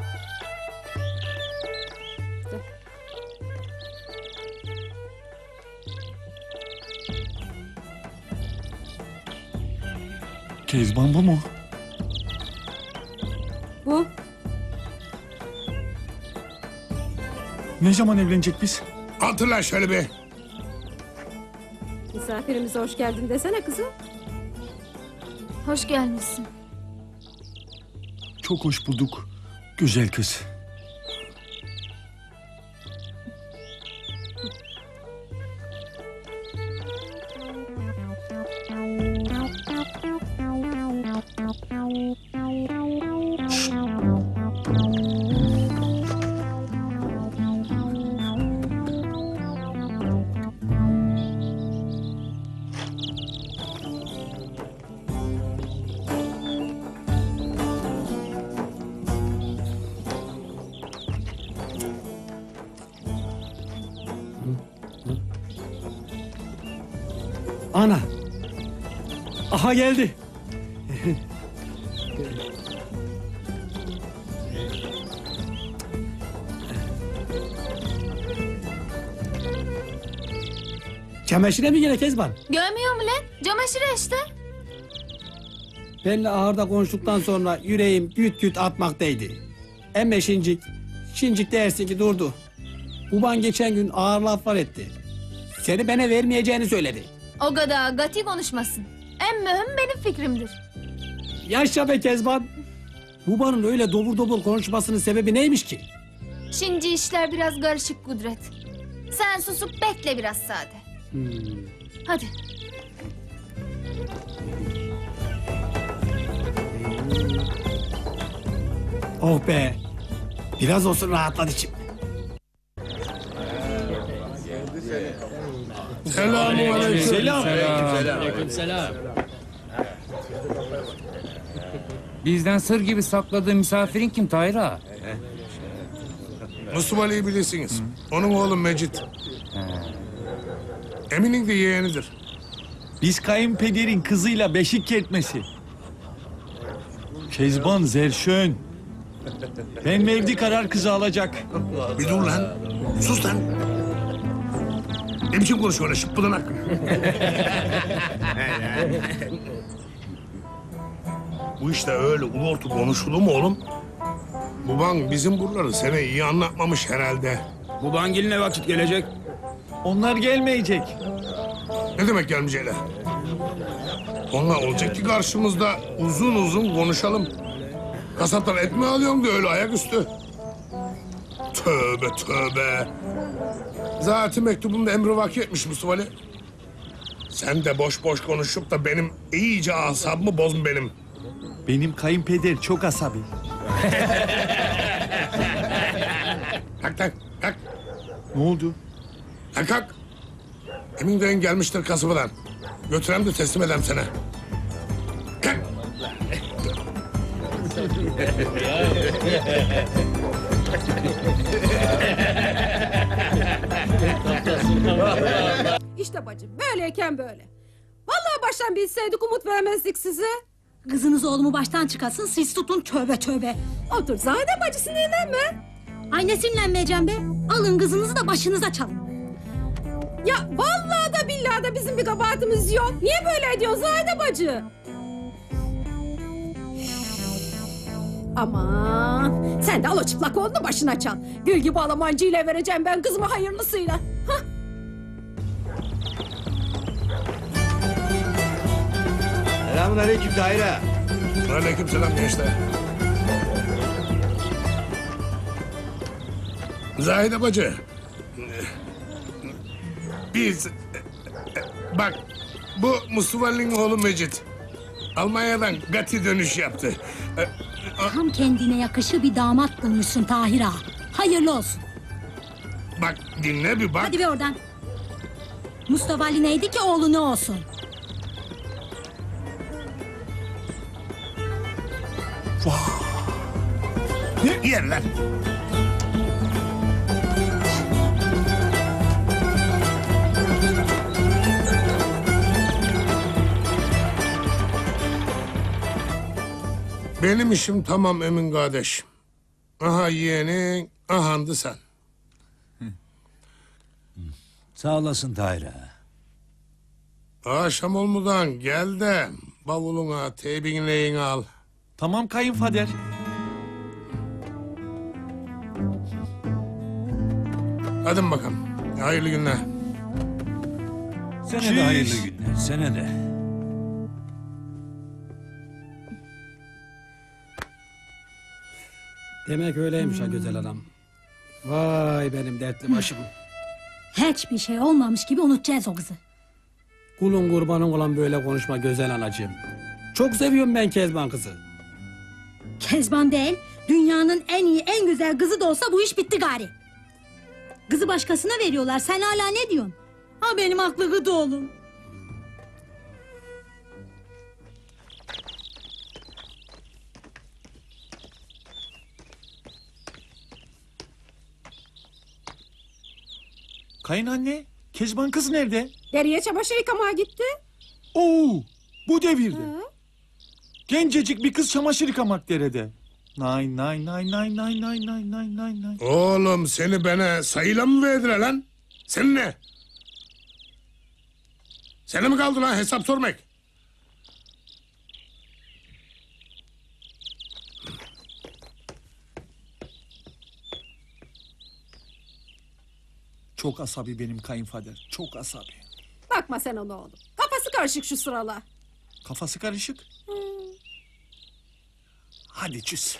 Kezban bu mu? Bu. Ne zaman evlenecek biz? Hatırla şöyle bir. Misafirimize hoş geldin desene kızım. Hoş gelmişsin. Çok hoş bulduk. Güzel kız. Ana. Aha geldi. Çamaşıra mı yine Kezban? Görmüyor mu lan? Camaşırı işte. Benle ahırda konuştuktan sonra yüreğim güt güt atmaktaydı. Emme şincik dersin ki durdu. Baban geçen gün ağır laflar etti. Seni bana vermeyeceğini söyledi. O kadar gati konuşmasın. En mühim benim fikrimdir. Yaşa be Kezban. Babanın öyle dobur dobur konuşmasının sebebi neymiş ki? Şimdi işler biraz karışık Kudret. Sen susup bekle biraz sade. Hadi. Oh be. Biraz olsun rahatladı içim. Selamünaleyküm. Selam. Aleykümselam. Bizden sır gibi sakladığı misafirin kim Tahir ağa? Mustafa Ali'yi bilirsiniz. Onun oğlu Mecit. Emin'in de yeğenidir. Biz kayınpederin kızıyla beşik kertmesi. Kezban Zerşön. Ben Mevdi karar kızı alacak. Bir dur lan. Sus lan. Ne biçim konuşuyor öyle şıppıdanak? Bu işte öyle ulu orta konuşulur mu oğlum? Baban bizim buraları sana iyi anlatmamış herhalde. Babangil ne vakit gelecek? Onlar gelmeyecek. Ne demek gelmeyecekler? Onlar olacak ki karşımızda uzun uzun konuşalım. Kasaptan et mi alıyorsun diyor öyle ayaküstü. Tövbe tövbe. Zaten mektubunda emri vaki etmiş Mustafa Ali. Sen de boş boş konuşup da benim iyice asabımı bozma benim. Benim kayınpeder çok asabi. Kalk kalk kalk. Ne oldu? Kalk kalk. Emin dayın gelmiştir kasabadan. Götürem de teslim edem sana. Kalk. İşte bacım böyleyken böyle. Vallahi baştan bilseydik umut vermezdik size. Kızınız oğlumu baştan çıkarsın, siz tutun, tövbe tövbe. Otur Zahide bacı sinirlenme. Ay ne sinirlenmeyeceğim be. Alın kızınızı da başınıza çalın. Ya vallahi da billahi da bizim bir kabahatimiz yok. Niye böyle ediyorsun Zahide bacı? Aman sen de al o çıplak oğlunu başına çal. Gül gibi Almancıyla vereceğim ben kızıma hayırlısıyla. Hah. Selamünaleyküm Tahir'e. Aleykümselam gençler. Zahide bacı. Biz... Bak bu Mustafa Ali'nin oğlu Mecit. Almanya'dan gati dönüş yaptı. Tam kendine yakışır bir damat bulmuşsun Tahir Ağa. Hayırlı olsun. Bak dinle bir bak. Hadi bir oradan. Mustafa Ali neydi ki oğlu ne olsun? Yer lan. Benim işim tamam Emin kardeş. Aha yeğenin, ahandı sen. Sağ olasın Tahir'e. Akşam olmadan gel de bavuluna, teybinleyin al. Tamam kayınpeder. Hadi bakalım. Hayırlı günler. Sene de hayırlı günler, sene de. Demek öyleymiş ha güzel adam. Vay benim dertli başım. Hiçbir şey olmamış gibi unutacağız o kızı. Kulun kurbanın olan böyle konuşma güzel anacığım. Çok seviyorum ben Kezban kızı. Kezban değil, dünyanın en iyi, en güzel kızı da olsa bu iş bitti gari. Kızı başkasına veriyorlar, sen hala ne diyorsun? Ha benim aklı gıdı oğlum. Kayınanne, Kezban kız nerede? Deriye çamaşır yıkamaya gitti. Oo, bu devirde. Gencecik bir kız çamaşır yıkamak derede. Nay nay nay nay nay nay nay nay nay nay. Oğlum seni bana sayıyla mı verdiler lan? Sen ne? Sana mı kaldı lan hesap sormak? Çok asabi benim kayınpeder, çok asabi. Bakma sen ona oğlum. Kafası karışık şu sıralar. Kafası karışık. Hadi çüz.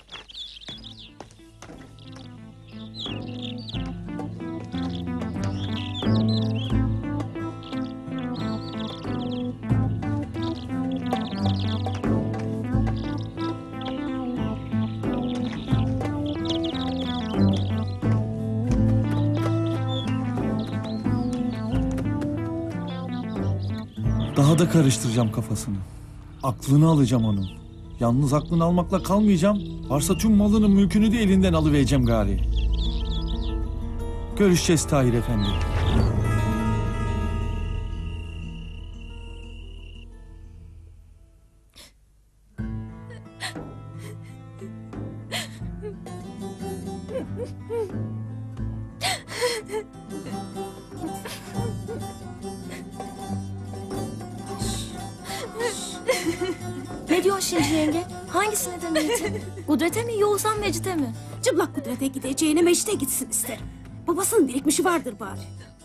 Daha da karıştıracağım kafasını. Aklını alacağım onun. Yalnız aklını almakla kalmayacağım. Varsa tüm malının mülkünü de elinden alıvereceğim gari. Görüşeceğiz Tahir Efendi. Ne diyorsun şimdi yenge? Hangisine de niyetin? Kudret'e mi yoksa Mecit'e mi? Cıblak Kudret'e gideceğine Mecit'e gitsin isterim. Babasının birikmişi vardır bari.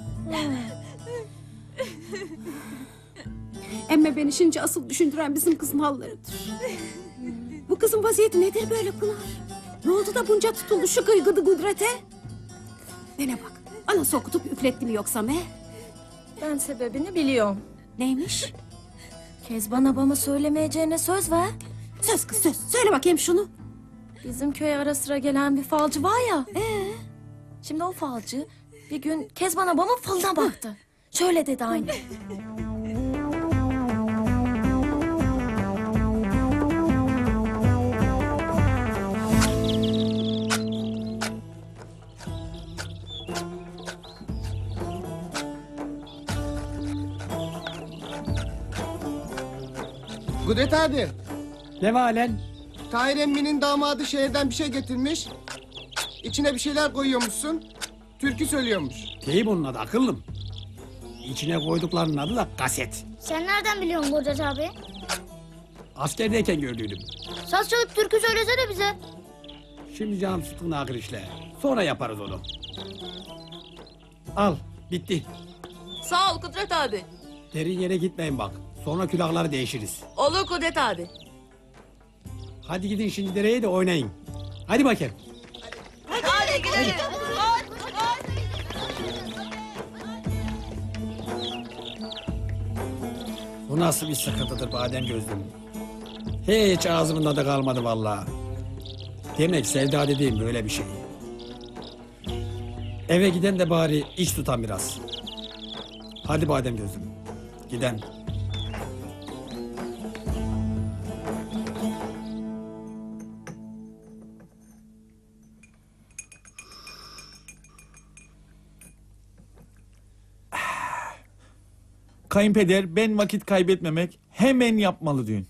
Emme beni şimdi asıl düşündüren bizim kızın hallarıdır. Bu kızın vaziyeti nedir böyle Pınar? Ne oldu da bunca tutuldu şu gıygıdı Kudret'e? Dene bak, anası okutup üfletti mi yoksa me? Ben sebebini biliyorum. Neymiş? Kezban abama söylemeyeceğine söz ver. Söz kız söz, söyle bakayım şunu. Bizim köye ara sıra gelen bir falcı var ya. Şimdi o falcı bir gün Kezban abamın falına baktı. Şöyle dedi aynı. Kudret abi, Ne var lan? Tahir emminin damadı şehirden bir şey getirmiş. İçine bir şeyler koyuyormuşsun. Türkü söylüyormuş. Değil bunun adı akıllım. İçine koyduklarının adı da kaset. Sen nereden biliyorsun Kudret abi? Askerdeyken gördüydüm. Saz çalıp türkü söylesene bize. Şimdi canım sıkkın akır işle. Sonra yaparız onu. Al, bitti. Sağ ol Kudret abi. Derin yere gitmeyin bak. Sonra külahları değişiriz. Olur Kudret abi. Hadi gidin şimdi dereye de oynayın. Hadi bakayım. Hadi gidelim. Bu nasıl bir sıkıntıdır badem gözlüm. Hiç ağzımın tadı kalmadı vallahi. Demek sevda dediğim böyle bir şey. Eve giden de bari iç tutan biraz. Hadi badem gözlüm. Giden. Kayınpeder ben vakit kaybetmemek hemen yapmalı düğün.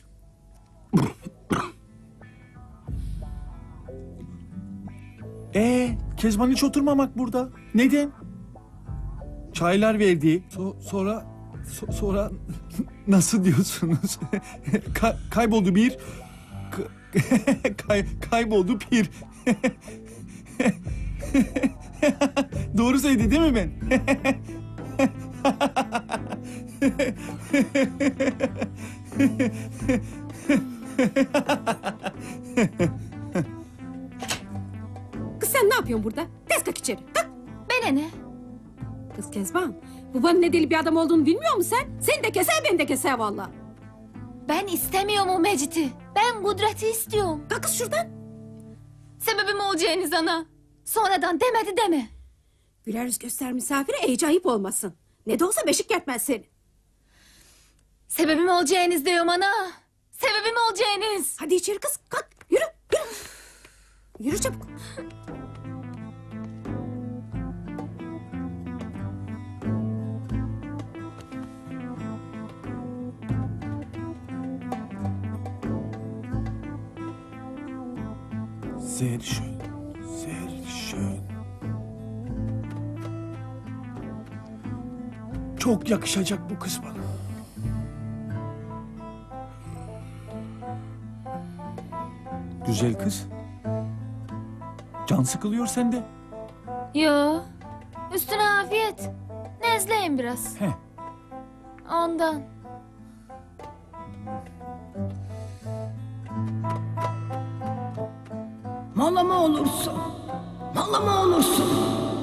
Kezban hiç oturmamak burada. Neden? Çaylar verdi. Sonra nasıl diyorsunuz? Kayboldu bir. Kayboldu bir. Doğru söyledi değil mi ben? Kız sen ne yapıyorsun burada? Tez kalk içeri. Kalk. Bana ne? Kız Kezban, babanın ne deli bir adam olduğunu bilmiyor musun sen? Seni de keser, beni de keser valla. Ben istemiyorum o Mecit'i. Ben Kudret'i istiyorum. Kalk kız şuradan. Sebebim olacağınız ana. Sonradan demedi deme. Güler yüz göster misafire, iyice ayıp olmasın. Ne de olsa beşik yetmez seni. Sebebim olacağınız diyorum ana. Sebebim olacağınız. Hadi içeri kız, kalk. Yürü, yürü. Yürü çabuk. Sehr schön, sehr schön. Çok yakışacak bu kız bana. Güzel kız. Can sıkılıyor sende. Yo. Üstüne afiyet. Nezleyin biraz. Heh. Ondan. Malama olursun. Malama olursun.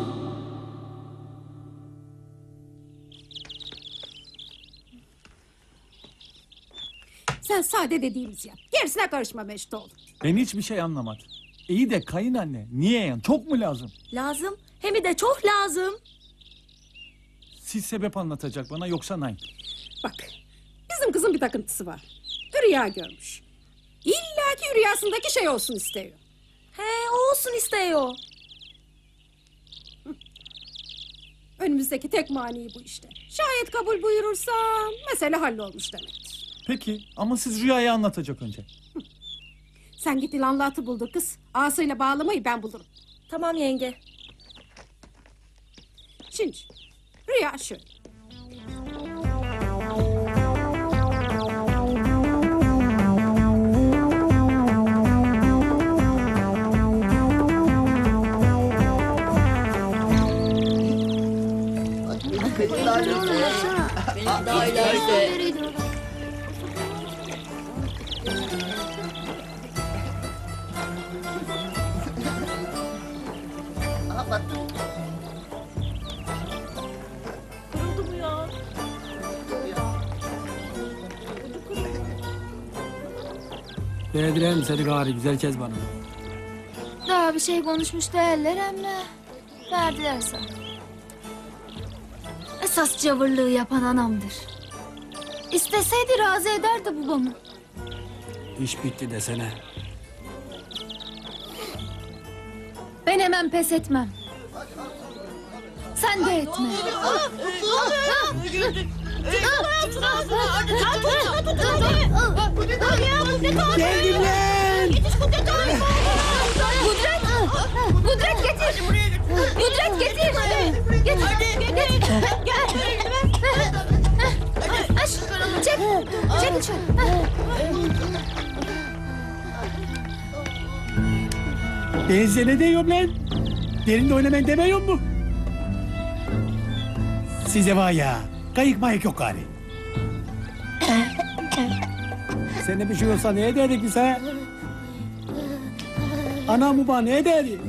Sen sade dediğimiz yap. Gerisine karışma Meşte oğlum. Ben hiçbir şey anlamadım. İyi de kayınanne niye yani? Çok mu lazım? Lazım. Hem de çok lazım. Siz sebep anlatacak bana yoksa nay. Bak, bizim kızın bir takıntısı var. Rüya görmüş. İlla ki rüyasındaki şey olsun istiyor. He, olsun istiyor. Önümüzdeki tek mani bu işte. Şayet kabul buyurursam mesele hallolmuş demektir. Peki ama siz rüyayı anlatacak önce. Sen git ilanlı atı buldur kız. Ağasıyla bağlamayı ben bulurum. Tamam yenge. Şimdi rüya şöyle. Aha battı. Kırıldı mı ya? Verdirem seni gari güzel Kezban'ım. Daha bir şey konuşmuş değiller ama verdilerse. Esas cavırlığı yapan anamdır. İsteseydi razı ederdi babamı. İş bitti desene. Ben hemen pes etmem. Sen de etme. Geldim lan. Kudret getir. Kudret getir. Getir. Aş, çek. Çek içeri. Ben sana diyorum lan. Derinde oynamayın demiyor mu? Size var ya, kayık mayık yok gari. Sende bir şey olsa ne ederdik biz ha? Anam baba ne ederdi?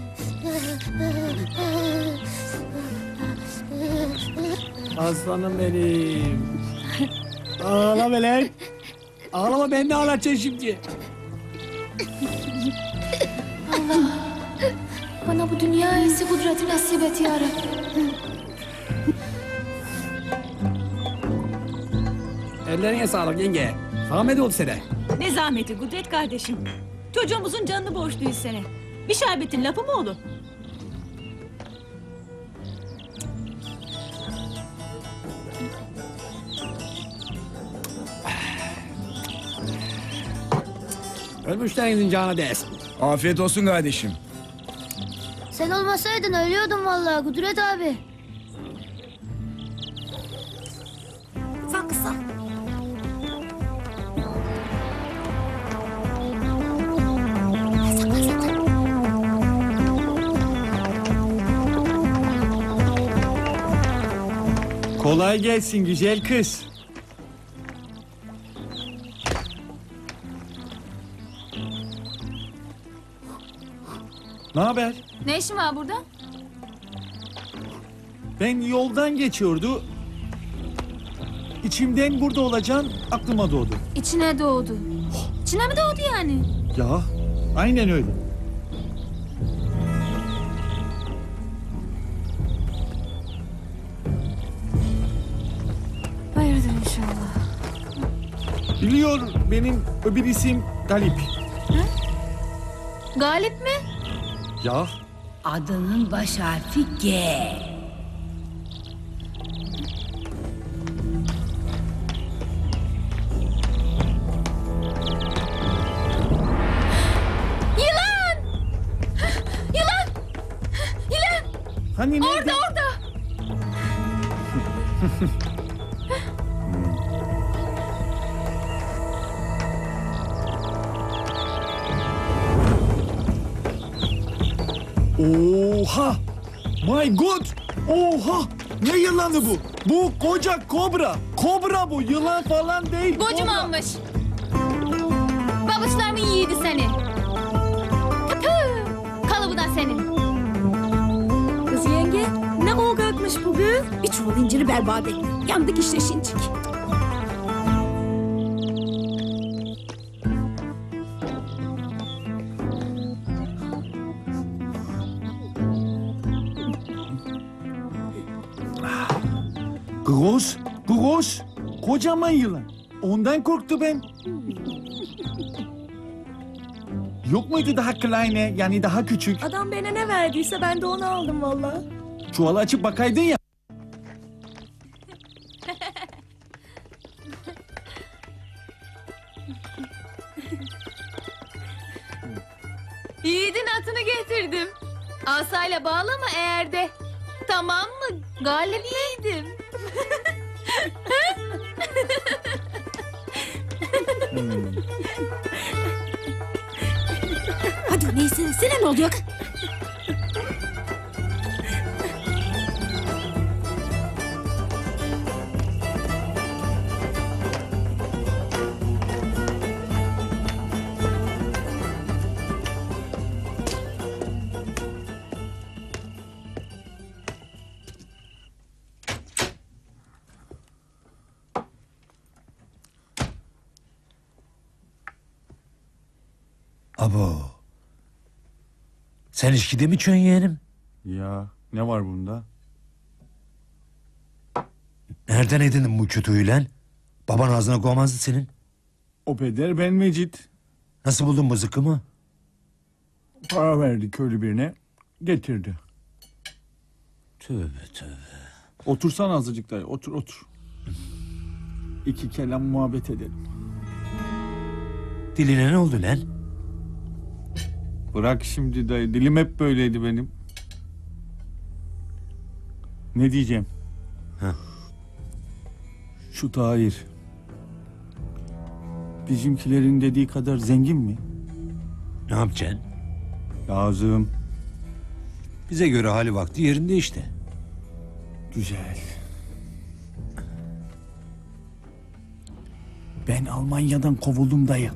Aslanım benim. Ağlama lan. Ağlama, ben de ağlatacağım şimdi. Allah, bana bu dünya iyisi kudreti nasip et ya Rabbi. Ellerine sağlık yenge. Zahmet oldu sana. Ne zahmeti Kudret kardeşim. Çocuğumuzun canını borçluyuz sana. Bir şerbetin lafı mı olur? Ölmüşlerin canı değsin. Afiyet olsun kardeşim. Sen olmasaydın ölüyordum vallahi Kudret abi. Sen kısa. Kolay gelsin güzel kız. Ne haber? Ne işin var burada? Ben yoldan geçiyordu. İçimden burada olacaksın aklıma doğdu. İçine doğdu. İçine mi doğdu yani? Ya aynen öyle. Hayırdır inşallah. Biliyor benim öbür isim Galip. Galip mi? Ya Adının baş harfi G. Yılan! Yılan! Yılan! hani nerede? Orada! Oha! My God! Oha! Ne yılanı bu? Bu koca kobra. Kobra bu. Yılan falan değil. Kocamanmış. Babuçlar mı yiydi seni? Tüh! Kalıbı da senin. Kız yenge ne korkakmış bugün. Bir çuval inciri berbat etti. Yandık işte şincik. Gross, gross. Kocaman yılan. Ondan korktu ben. Yok muydu daha kleine, yani daha küçük? Adam bana ne verdiyse ben de onu aldım vallahi. Çuvalı açıp bakaydın ya. Yiğidin atını getirdim. Asayla bağlama eğer de. Tamam mı? Galip yiğidim. Hadi neyse ne oluyor? Abo. Sen içkide mi çön yeğenim? Ya ne var bunda? Nereden edindin bu kötüyü lan? Baban ağzına koymazdı senin. O peder ben Mecit. Nasıl buldun bu zıkkımı? Para verdi köylü birine. Getirdi. Tövbe tövbe. Otursan azıcık dayı. Otur otur. İki kelam muhabbet edelim. Diline ne oldu lan? Bırak şimdi dayı. Dilim hep böyleydi benim. Ne diyeceğim? Heh. Şu Tahir. Bizimkilerin dediği kadar zengin mi? Ne yapacaksın? Lazım. Bize göre hali vakti yerinde işte. Güzel. Ben Almanya'dan kovuldum dayı.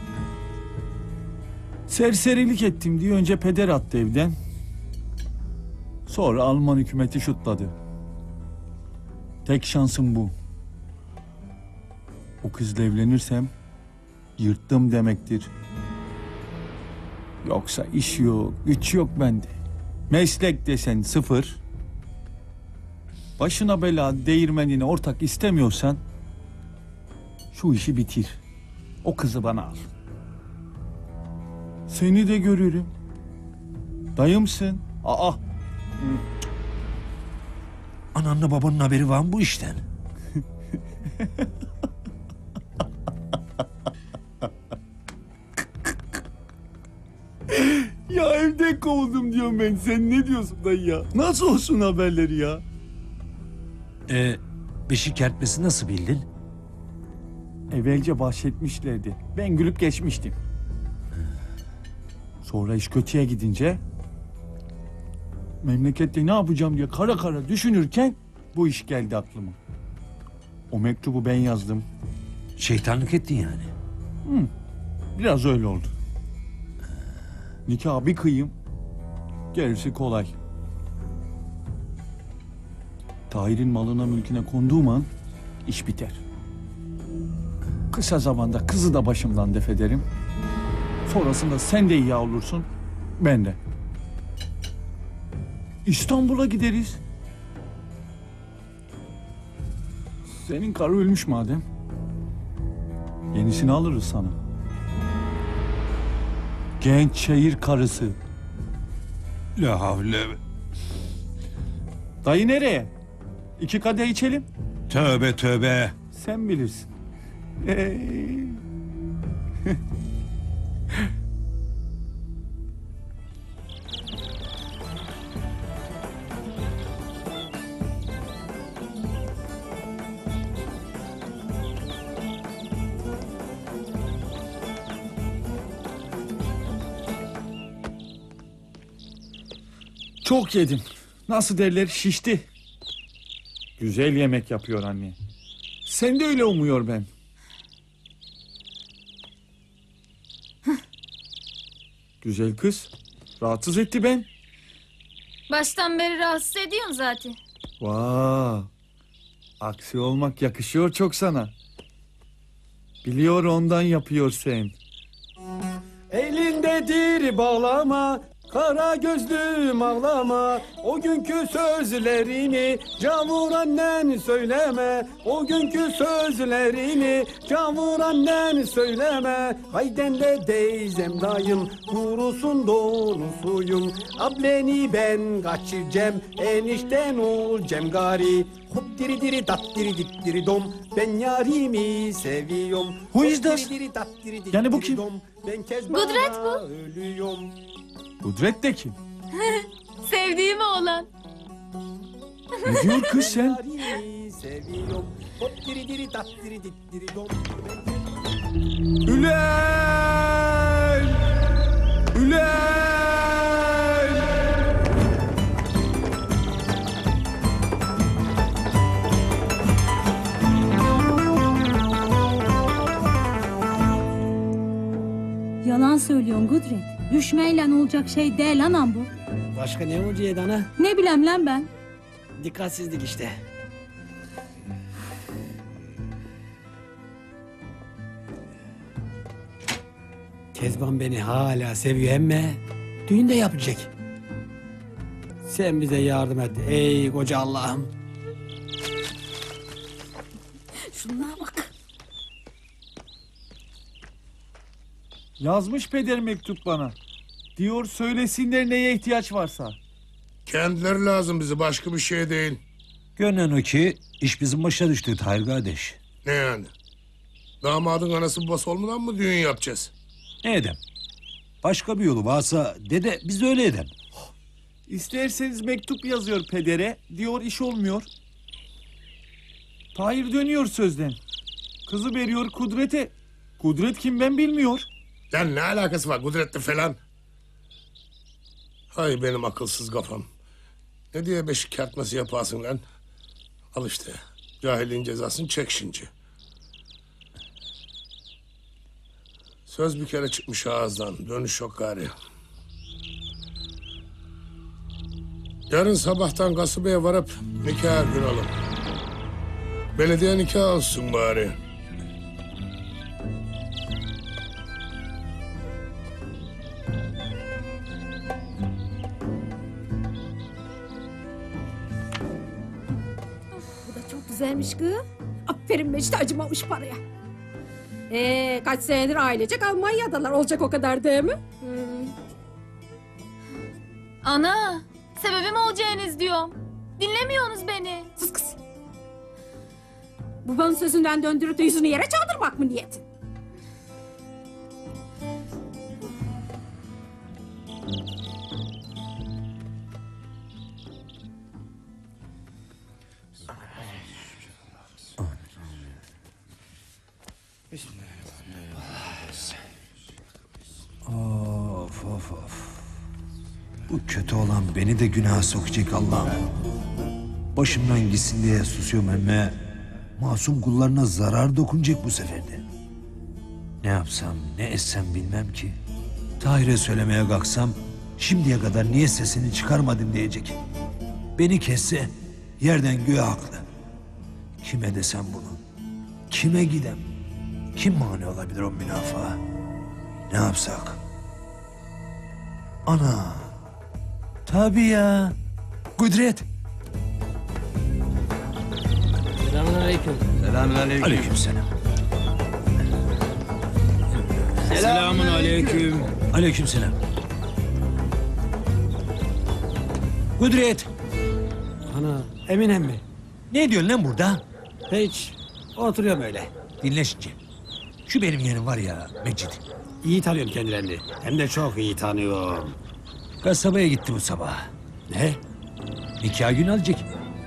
Serserilik ettim diye önce peder attı evden. Sonra Alman hükümeti şutladı. Tek şansım bu. O kızla evlenirsem yırttım demektir. Yoksa iş yok, güç yok bende. Meslek desen sıfır. Başına bela değirmenine ortak istemiyorsan şu işi bitir. O kızı bana al. Seni de görürüm. Dayımsın. Aa. Ananla babanın haberi var mı bu işten? Ya evden kovuldum diyorum ben. Sen ne diyorsun dayı ya? Nasıl olsun haberleri ya? Beşik kertmesi nasıl bildin? Evvelce bahsetmişlerdi. Ben gülüp geçmiştim. Sonra iş kötüye gidince memlekette ne yapacağım diye kara kara düşünürken bu iş geldi aklıma. O mektubu ben yazdım. Şeytanlık ettin yani. Biraz öyle oldu. Nikah bir kıyım, gerisi kolay. Tahir'in malına mülküne konduğum an iş biter. Kısa zamanda kızı da başımdan def ederim. Sonrasında sen de iyi olursun, ben de. İstanbul'a gideriz. Senin karı ölmüş madem. Yenisini alırız sana. Genç şehir karısı. La havle. Dayı nereye? 2 kadeh içelim. Tövbe tövbe. Sen bilirsin. Çok yedim. Nasıl derler, şişti. Güzel yemek yapıyor anne. Sen de öyle umuyor ben. Güzel kız. Rahatsız etti ben. Baştan beri rahatsız ediyorsun zaten. Vaa. Aksi olmak yakışıyor çok sana. Biliyor ondan yapıyor sen. Elindedir bağlama, kara gözlüm ağlama. O günkü sözlerini cavur annen söyleme. O günkü sözlerini cavur annen söyleme. Hayden de deyzem dayım, kurusun dolusuyum. Ableni ben kaçıracağım, enişten olacağım gari. Hop diri diri dat diri dit diri dom, ben yarimi seviyorum. Who is this? Yani bu kim? Kudret bu. Ölüyorum. Kudret de kim? Sevdiğim oğlan. Ne diyor kız sen? Ülen! Ülen! Yalan söylüyorsun Kudret. Düşmeyle olacak şey değil anam bu. Başka ne olacaktı ana? Ne bileyim lan ben. Dikkatsizlik işte. Kezban beni hala seviyor ama düğün de yapacak. Sen bize yardım et ey koca Allah'ım. Şunlara bak. Yazmış peder mektup bana. Diyor söylesinler neye ihtiyaç varsa. Kendileri lazım bize, başka bir şey değil. Görünen o ki iş bizim başa düştü Tahir kardeş. Ne yani? Damadın anası babası olmadan mı düğün yapacağız? Ne edem? Başka bir yolu varsa dede biz de öyle edem. İsterseniz mektup yazıyor pedere. Diyor iş olmuyor. Tahir dönüyor sözden. Kızı veriyor Kudret'e. Kudret kim ben bilmiyor. Lan ne alakası var Kudret'le falan? Hay benim akılsız kafam. Ne diye beşik kertmesi yaparsın lan? Al işte. Cahilliğin cezasını çek şimdi. Söz bir kere çıkmış ağızdan. Dönüş yok gari. Yarın sabahtan kasabaya varıp nikah kıralım. Belediye nikah olsun bari. Bu da çok güzelmiş kız. Aferin Mecit, acımamış paraya. Kaç senedir ailecek Almanya'dalar. Olacak o kadar değil mi? Ana, sebebim olacağınız diyorum. Dinlemiyorsunuz beni. Sus kız. Babanın sözünden döndürüp de yüzünü yere çaldırmak mı niyetin? Of. Bu kötü olan beni de günaha sokacak Allah'ım. Başımdan gitsin diye susuyorum ama masum kullarına zarar dokunacak bu sefer de. Ne yapsam ne etsem bilmem ki. Tahir'e söylemeye kalksam şimdiye kadar niye sesini çıkarmadın diyecek. Beni kesse yerden göğe haklı. Kime desem bunu? Kime gidem? Kim mani olabilir o münafığa? Ne yapsak? Ana. Tabii ya. Kudret. Selamünaleyküm. Selamünaleyküm. Aleykümselam. Selamünaleyküm. Aleykümselam. Kudret. Ana Eminem mi? Ne diyorsun lan burada? Hiç. Oturuyorum öyle. Dinle şimdi. Şu benim yeğenim var ya Mecit. İyi tanıyorum kendilerini. Hem de çok iyi tanıyorum. Kasabaya gitti bu sabah. Ne? Nikah günü alacak.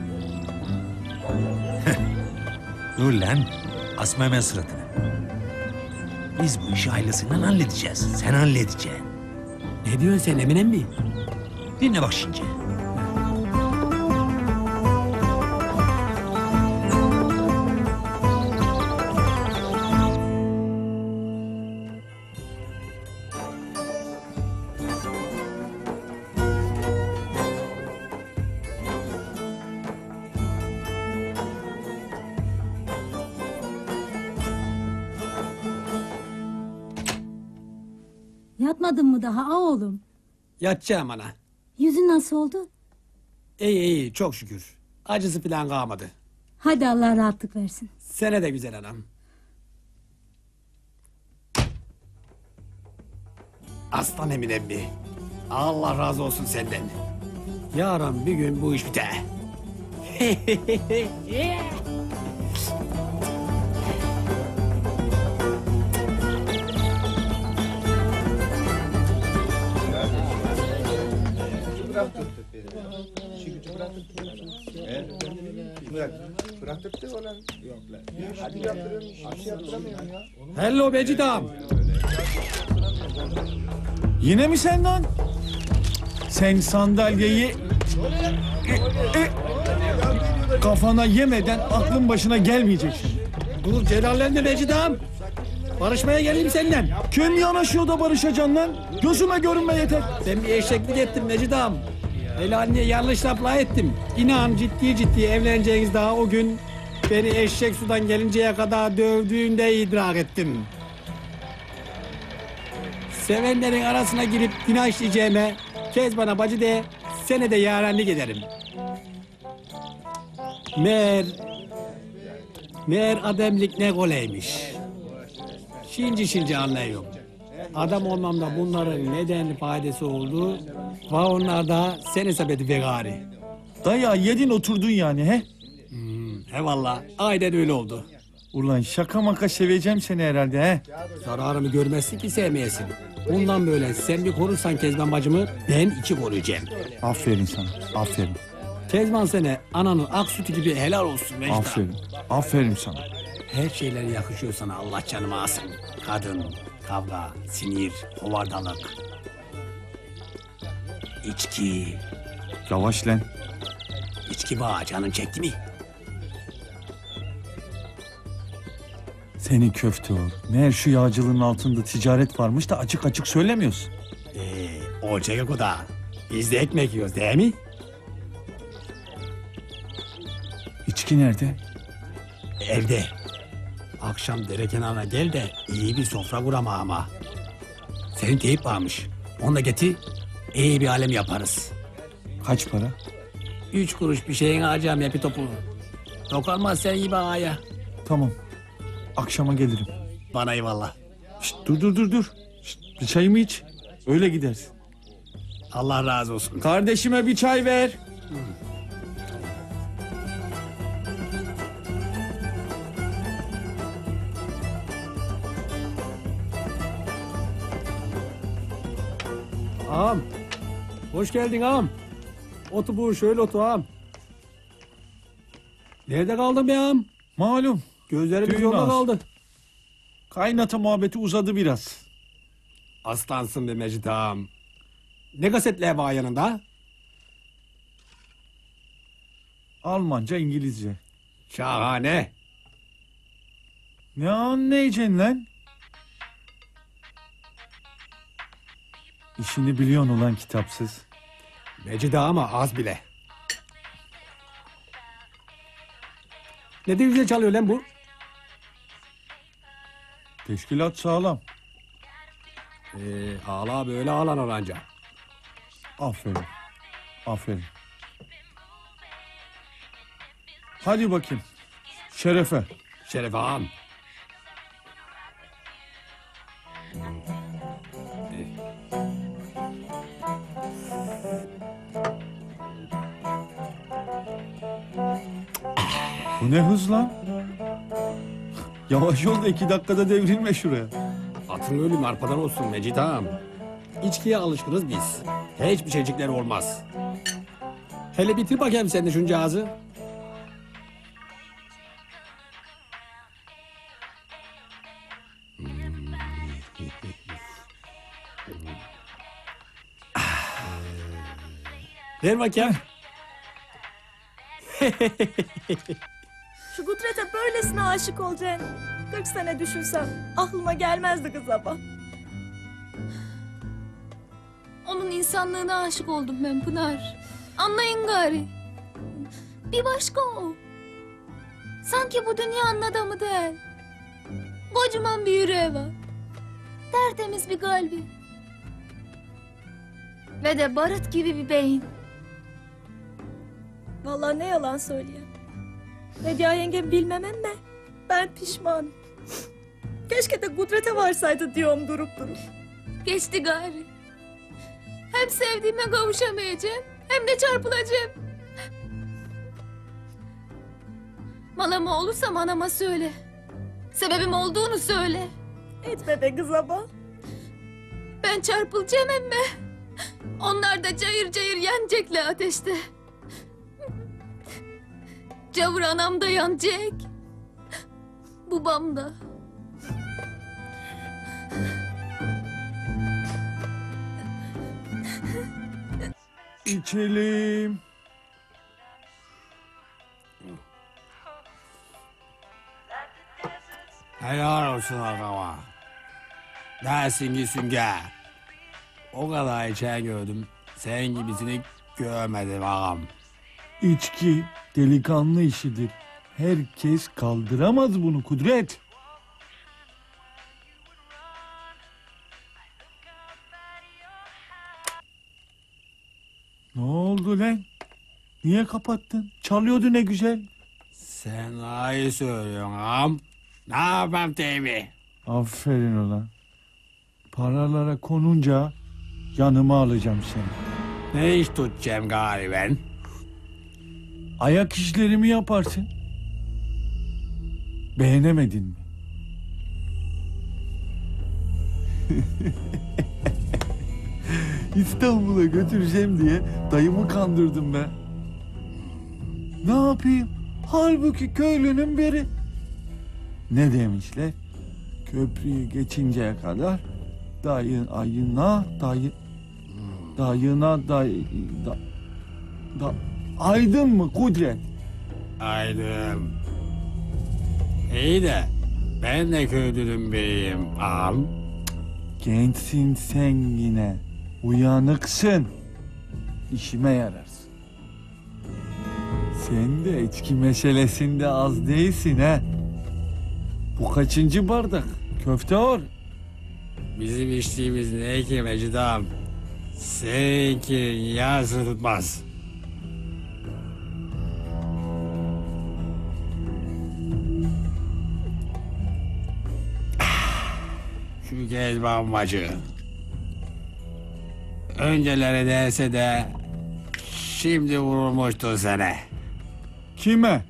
Dur lan. Asma hemen suratını. Biz bu işi ailesinden halledeceğiz. Sen halledeceksin. Ne diyorsun sen Eminem mi? Dinle bak şimdi. Yatmadın mı daha oğlum? Yatacağım ana. Yüzün nasıl oldu? İyi çok şükür. Acısı falan kalmadı. Hadi Allah rahatlık versin. Sene de güzel anam. Aslan Eminem mi? Allah razı olsun senden. Yarın bir gün bu iş biter. Hello Becidam. Yine mi sen lan? Sen sandalyeyi kafana yemeden aklın başına gelmeyecek şimdi. Dur celallenme Becidam. Barışmaya geleyim senden. Kim yanaşıyor da barışacaksın lan? Gözüme görünme yeter. Ben bir eşeklik ettim Mecidam. Helalniye yanlış lafla ettim. İnan ciddi evleneceğiniz daha o gün beni eşek sudan gelinceye kadar dövdüğünde idrak ettim. Sevenlerin arasına girip günah işleyeceğime Kezban'a bacı de, sene de yarenlik ederim. Meğer ademlik ne koleymiş. Şimdi anlıyorum. Adam olmamda bunların neden faydası oldu ve onlar da seni sepeti be gari. Daya yedin oturdun yani he? Eyvallah, aynen öyle oldu. Ulan şaka maka seveceğim seni herhalde he? Zararımı görmezsin ki sevmeyesin. Bundan böyle sen bir korursan Kezban bacımı, ben iki koruyacağım. Aferin sana, aferin. Kezban sene ananın ak sütü gibi helal olsun Mecda. Aferin sana. Her şeyleri yakışıyor sana, Allah canımı alsın. Kadın, kavga, sinir, hovardalık. İçki. Yavaş lan. İçki var, canın çekti mi? Senin köfte olur. Meğer şu yağcılığın altında ticaret varmış da açık açık söylemiyorsun. Olacak o da. Biz de ekmek yiyoruz değil mi? İçki nerede? Evde. Akşam dere kenarına gel de iyi bir sofra kurama ama. Senin teyip varmış. Onu da getir, iyi bir alem yaparız. Kaç para? 3 kuruş bir şeyin harcam yapi topu. Dokunmaz sen gibi ağaya. Tamam. Akşama gelirim. Bana eyvallah. Şişt, dur. Şişt, bir çayımı iç. Öyle gidersin. Allah razı olsun. Kardeşime bir çay ver. Ağam. Hoş geldin ağam. Otu bu şöyle otu ağam. Nerede kaldın be ağam? Malum. Gözlerimiz Düğün yolda az. kaldı. Kaynata muhabbeti uzadı biraz. Aslansın be Mecit ağam. Ne gazetler var yanında? Almanca, İngilizce. Şahane. Ne anlayacaksın lan? İşini biliyorsun ulan kitapsız. Mecit ama az bile. Ne de güzel çalıyor lan bu. Teşkilat sağlam. Ağla böyle ağlanır anca. Aferin. Hadi bakayım. Şerefe. Şerefe ağam. Bu ne hız lan? Yavaş ol da 2 dakikada devrilme şuraya. Atın ölüm arpadan olsun Mecit ağam. İçkiye alışkınız biz. Hiçbir şeycikler olmaz. Hele bitir bakayım sen de şunca ağzı. Ver bakayım. Şu Kudret'e böylesine aşık olacaksın. 40 sene düşünsem aklıma gelmezdi kız ama. Onun insanlığına aşık oldum ben Pınar. Anlayın gari. Bir başka o. Sanki bu dünyanın adamı değil. Kocaman bir yüreği var. Tertemiz bir kalbi. Ve de barut gibi bir beyin. Vallahi ne yalan söyleyeyim. Medya yengem bilmem ama ben pişmanım. Keşke de Kudret'e varsaydı diyorum durup. Geçti gari. Hem sevdiğime kavuşamayacağım hem de çarpılacağım. Malama olursam anama söyle. Sebebim olduğunu söyle. Etme be kız ama. Ben çarpılacağım emme. Onlar da cayır cayır yanacaklar ateşte. Cavur anam da yanacak. Babam da. İçelim. Helal olsun ağama. Dersin ki Sünger. O kadar içen gördüm. Senin gibisini görmedim ağam. İçki delikanlı işidir. Herkes kaldıramaz bunu Kudret. Ne oldu lan? Niye kapattın? Çalıyordu ne güzel. Sen daha iyi söylüyorsun ağam. Ne yapayım Teybi? Aferin ulan. Paralara konunca yanıma alacağım seni. Ne iş tutacağım gari ben? Ayak işlerimi yaparsın. Beğenemedin mi? İstanbul'a götüreceğim diye dayımı kandırdım ben. Ne yapayım? Halbuki köylünün biri. Ne demişler? Köprüyü geçinceye kadar dayına aydın mı Kudret? Aydın. İyi de ben de köylünün biriyim ağam. Gençsin sen yine. Uyanıksın. İşime yararsın. Sen de içki meselesinde az değilsin ha. Bu kaçıncı bardak? Köfte or. Bizim içtiğimiz ne ki Mecid ağam? Seninki yarısı tutmaz. Şu Kezban bacı. Önceleri derse de şimdi vurulmuştu sene. Kime?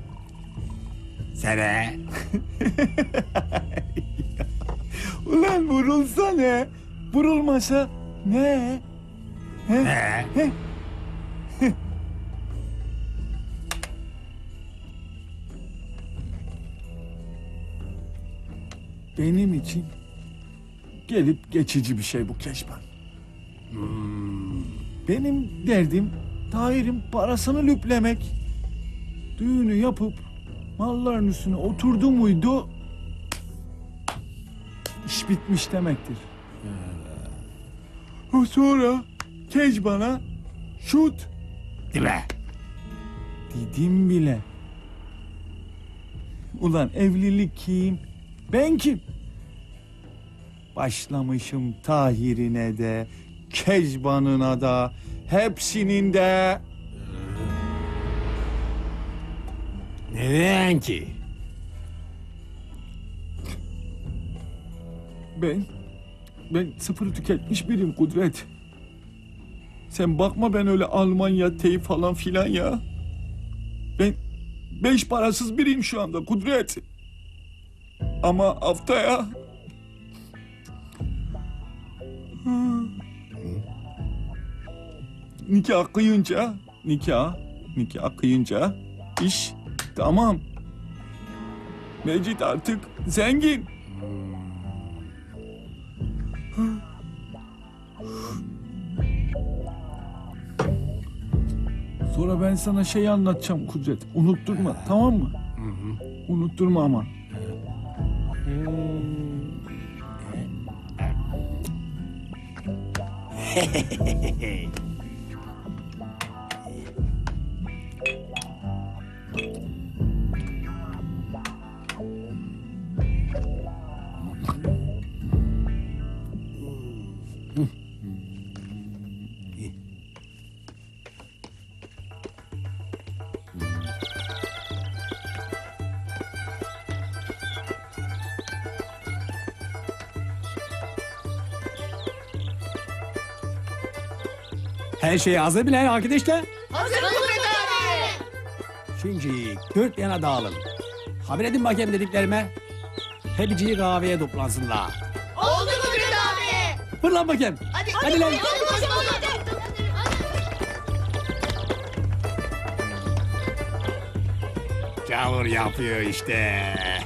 Sene. Ulan vurulsa ne? Vurulmasa ne? He? Ne? He? Benim için gelip geçici bir şey bu Keşban. Benim derdim Tahir'in parasını lüplemek. Düğünü yapıp malların üstüne oturdu muydu iş bitmiş demektir. O sonra Keşban'a şut. Değil mi? Dedim bile. Ulan evlilik kim? Ben kim? Başlamışım Tahir'ine de, Keşban'ına da, hepsinin de. Neden ki? Ben sıfır tüketmiş biriyim Kudret. Sen bakma ben öyle Almanya teyip falan filan ya. Ben 5 parasız biriyim şu anda Kudret. Ama haftaya... Nikah kıyınca iş tamam. Mecit artık zengin. Sonra ben sana şey anlatacağım Kudret. Unutturma tamam mı? Unutturma ama. Her şey hazır bile arkadaşlar. Hazır Kudret abi. Şimdi 4 yana dağılın. Haber edin bakayım dediklerime. Hepsi kahveye toplansınlar. Oldu Kudret abi. Fırlan bakayım. Hadi lan. Gavur yapıyor işte.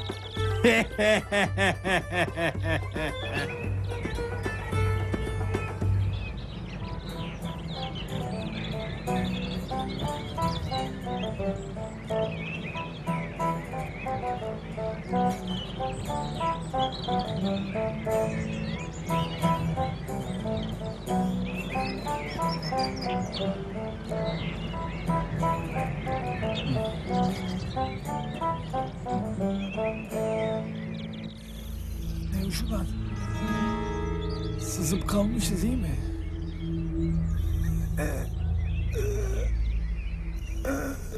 Nevşular. Sızıp kalmışız iyi mi?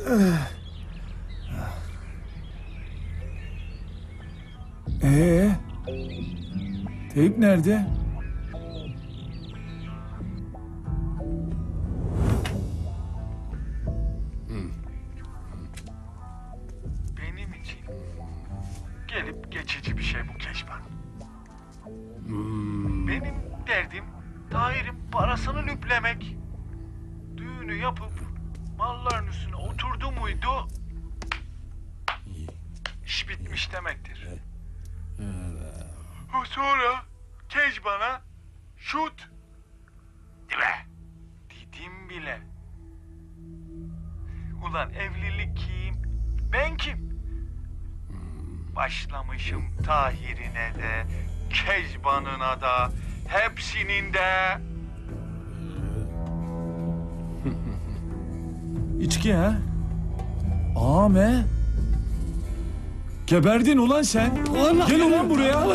Teyip nerede? Benim için gelip geçici bir şey bu Keşban. Benim derdim Tahir'in parasını nüplemek. Düğünü yapıp malların üstüne oturdu muydu iş bitmiş demektir. Sonra Keşban'a şut dibe dedim bile. Ulan evlilik kim? Ben kim? Başlamışım Tahir'ine de, Keşban'ına da, hepsinin de. İçki ha? Ame. Geberdin ulan sen. Gel ulan buraya.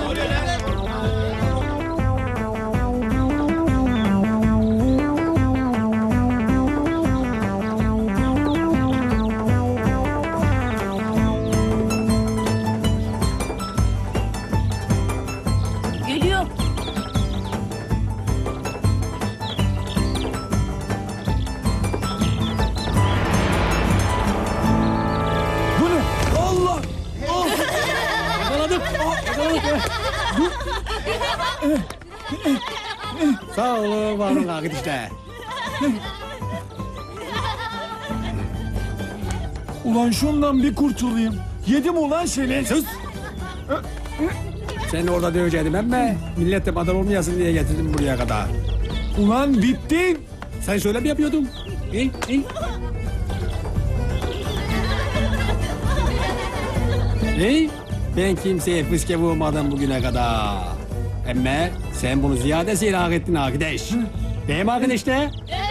Geliyor. Bu ne? Allah! Yakaladık. Sağ olun, var olun arkadaşlar. Ulan şundan bir kurtulayım. Yedim ulan seni. Sus! Seni orada dövecektim emme. Millet de madar olmayasın diye getirdim buraya kadar. Ulan bittin. Sen şöyle mi yapıyordun? Ben kimseye fıske vurmadım bugüne kadar. Emme sen bunu ziyadesiyle hak ettin arkadaş. Değil mi arkadaşlar?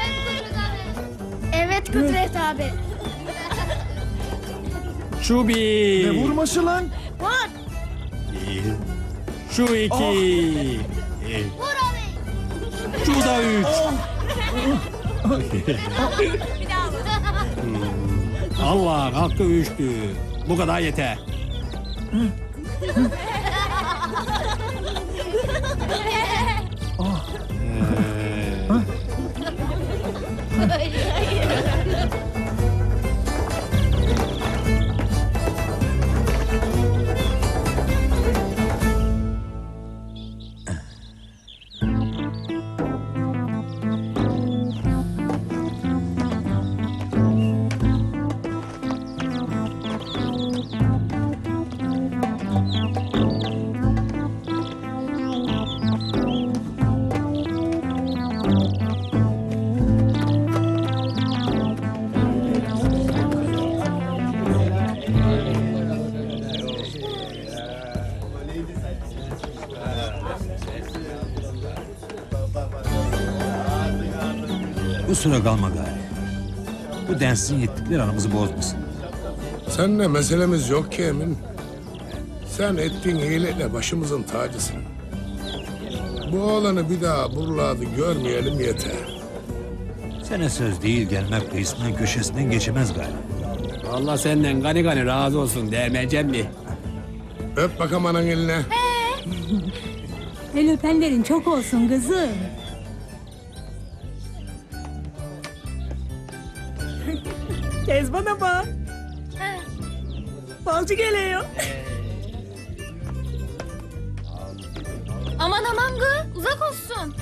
Evet Kudret abi. Şu bir. Ne vurması lan? Var. Şu iki. Vur abi. Şu da üç. Bir daha vur. Allah hakkı üçtü. Bu kadar yeter. Kusura kalma gari. Bu densin yettikleri aramızı bozmasın. Seninle meselemiz yok ki Emin. Sen ettiğin iyilikle başımızın tacısın. Bu oğlanı bir daha buralarda görmeyelim yeter. Sana söz değil gelmek kıyısından köşesinden geçemez gari. Allah senden gani gani razı olsun demeyeceğim mi? Öp bakalım anan eline. El öpenlerin çok olsun kızım. Kezban bak. Balcı geliyor. Aman aman gı, uzak olsun.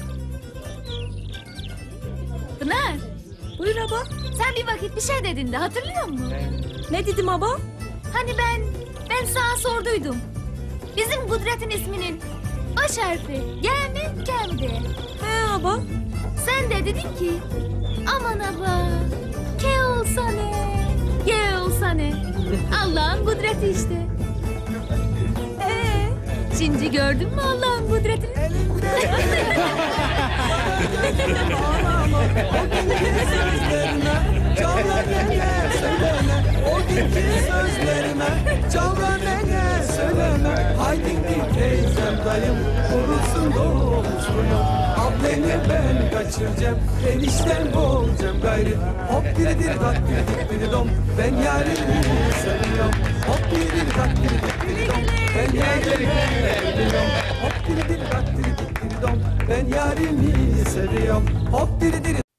Pınar, Buyur abla. sen bir vakit bir şey dedin de hatırlıyor musun? Ne dedim abla? Hani ben sana sorduydum. Bizim Kudret'in isminin baş harfi G mi K mi diye. He abla. Sen de dedin ki aman abla K olsa ne, G olsa ne. Allah'ın kudreti işte. Şimdi gördün mü Allah'ın kudretini? O günkü sözlerime Çavra nene söyleme. Haydi teyzem dayım kurusun. dostuyum. Ableni ben kaçıracağım, enişten olacağım gayrı. Hop diridir dak diridir dom, ben yarimi seviyorum. Hop diridir dak diridir dom, ben yarimi seviyorum. Hop diridir dak diridir dom, ben yarimi seviyorum. Hop diridir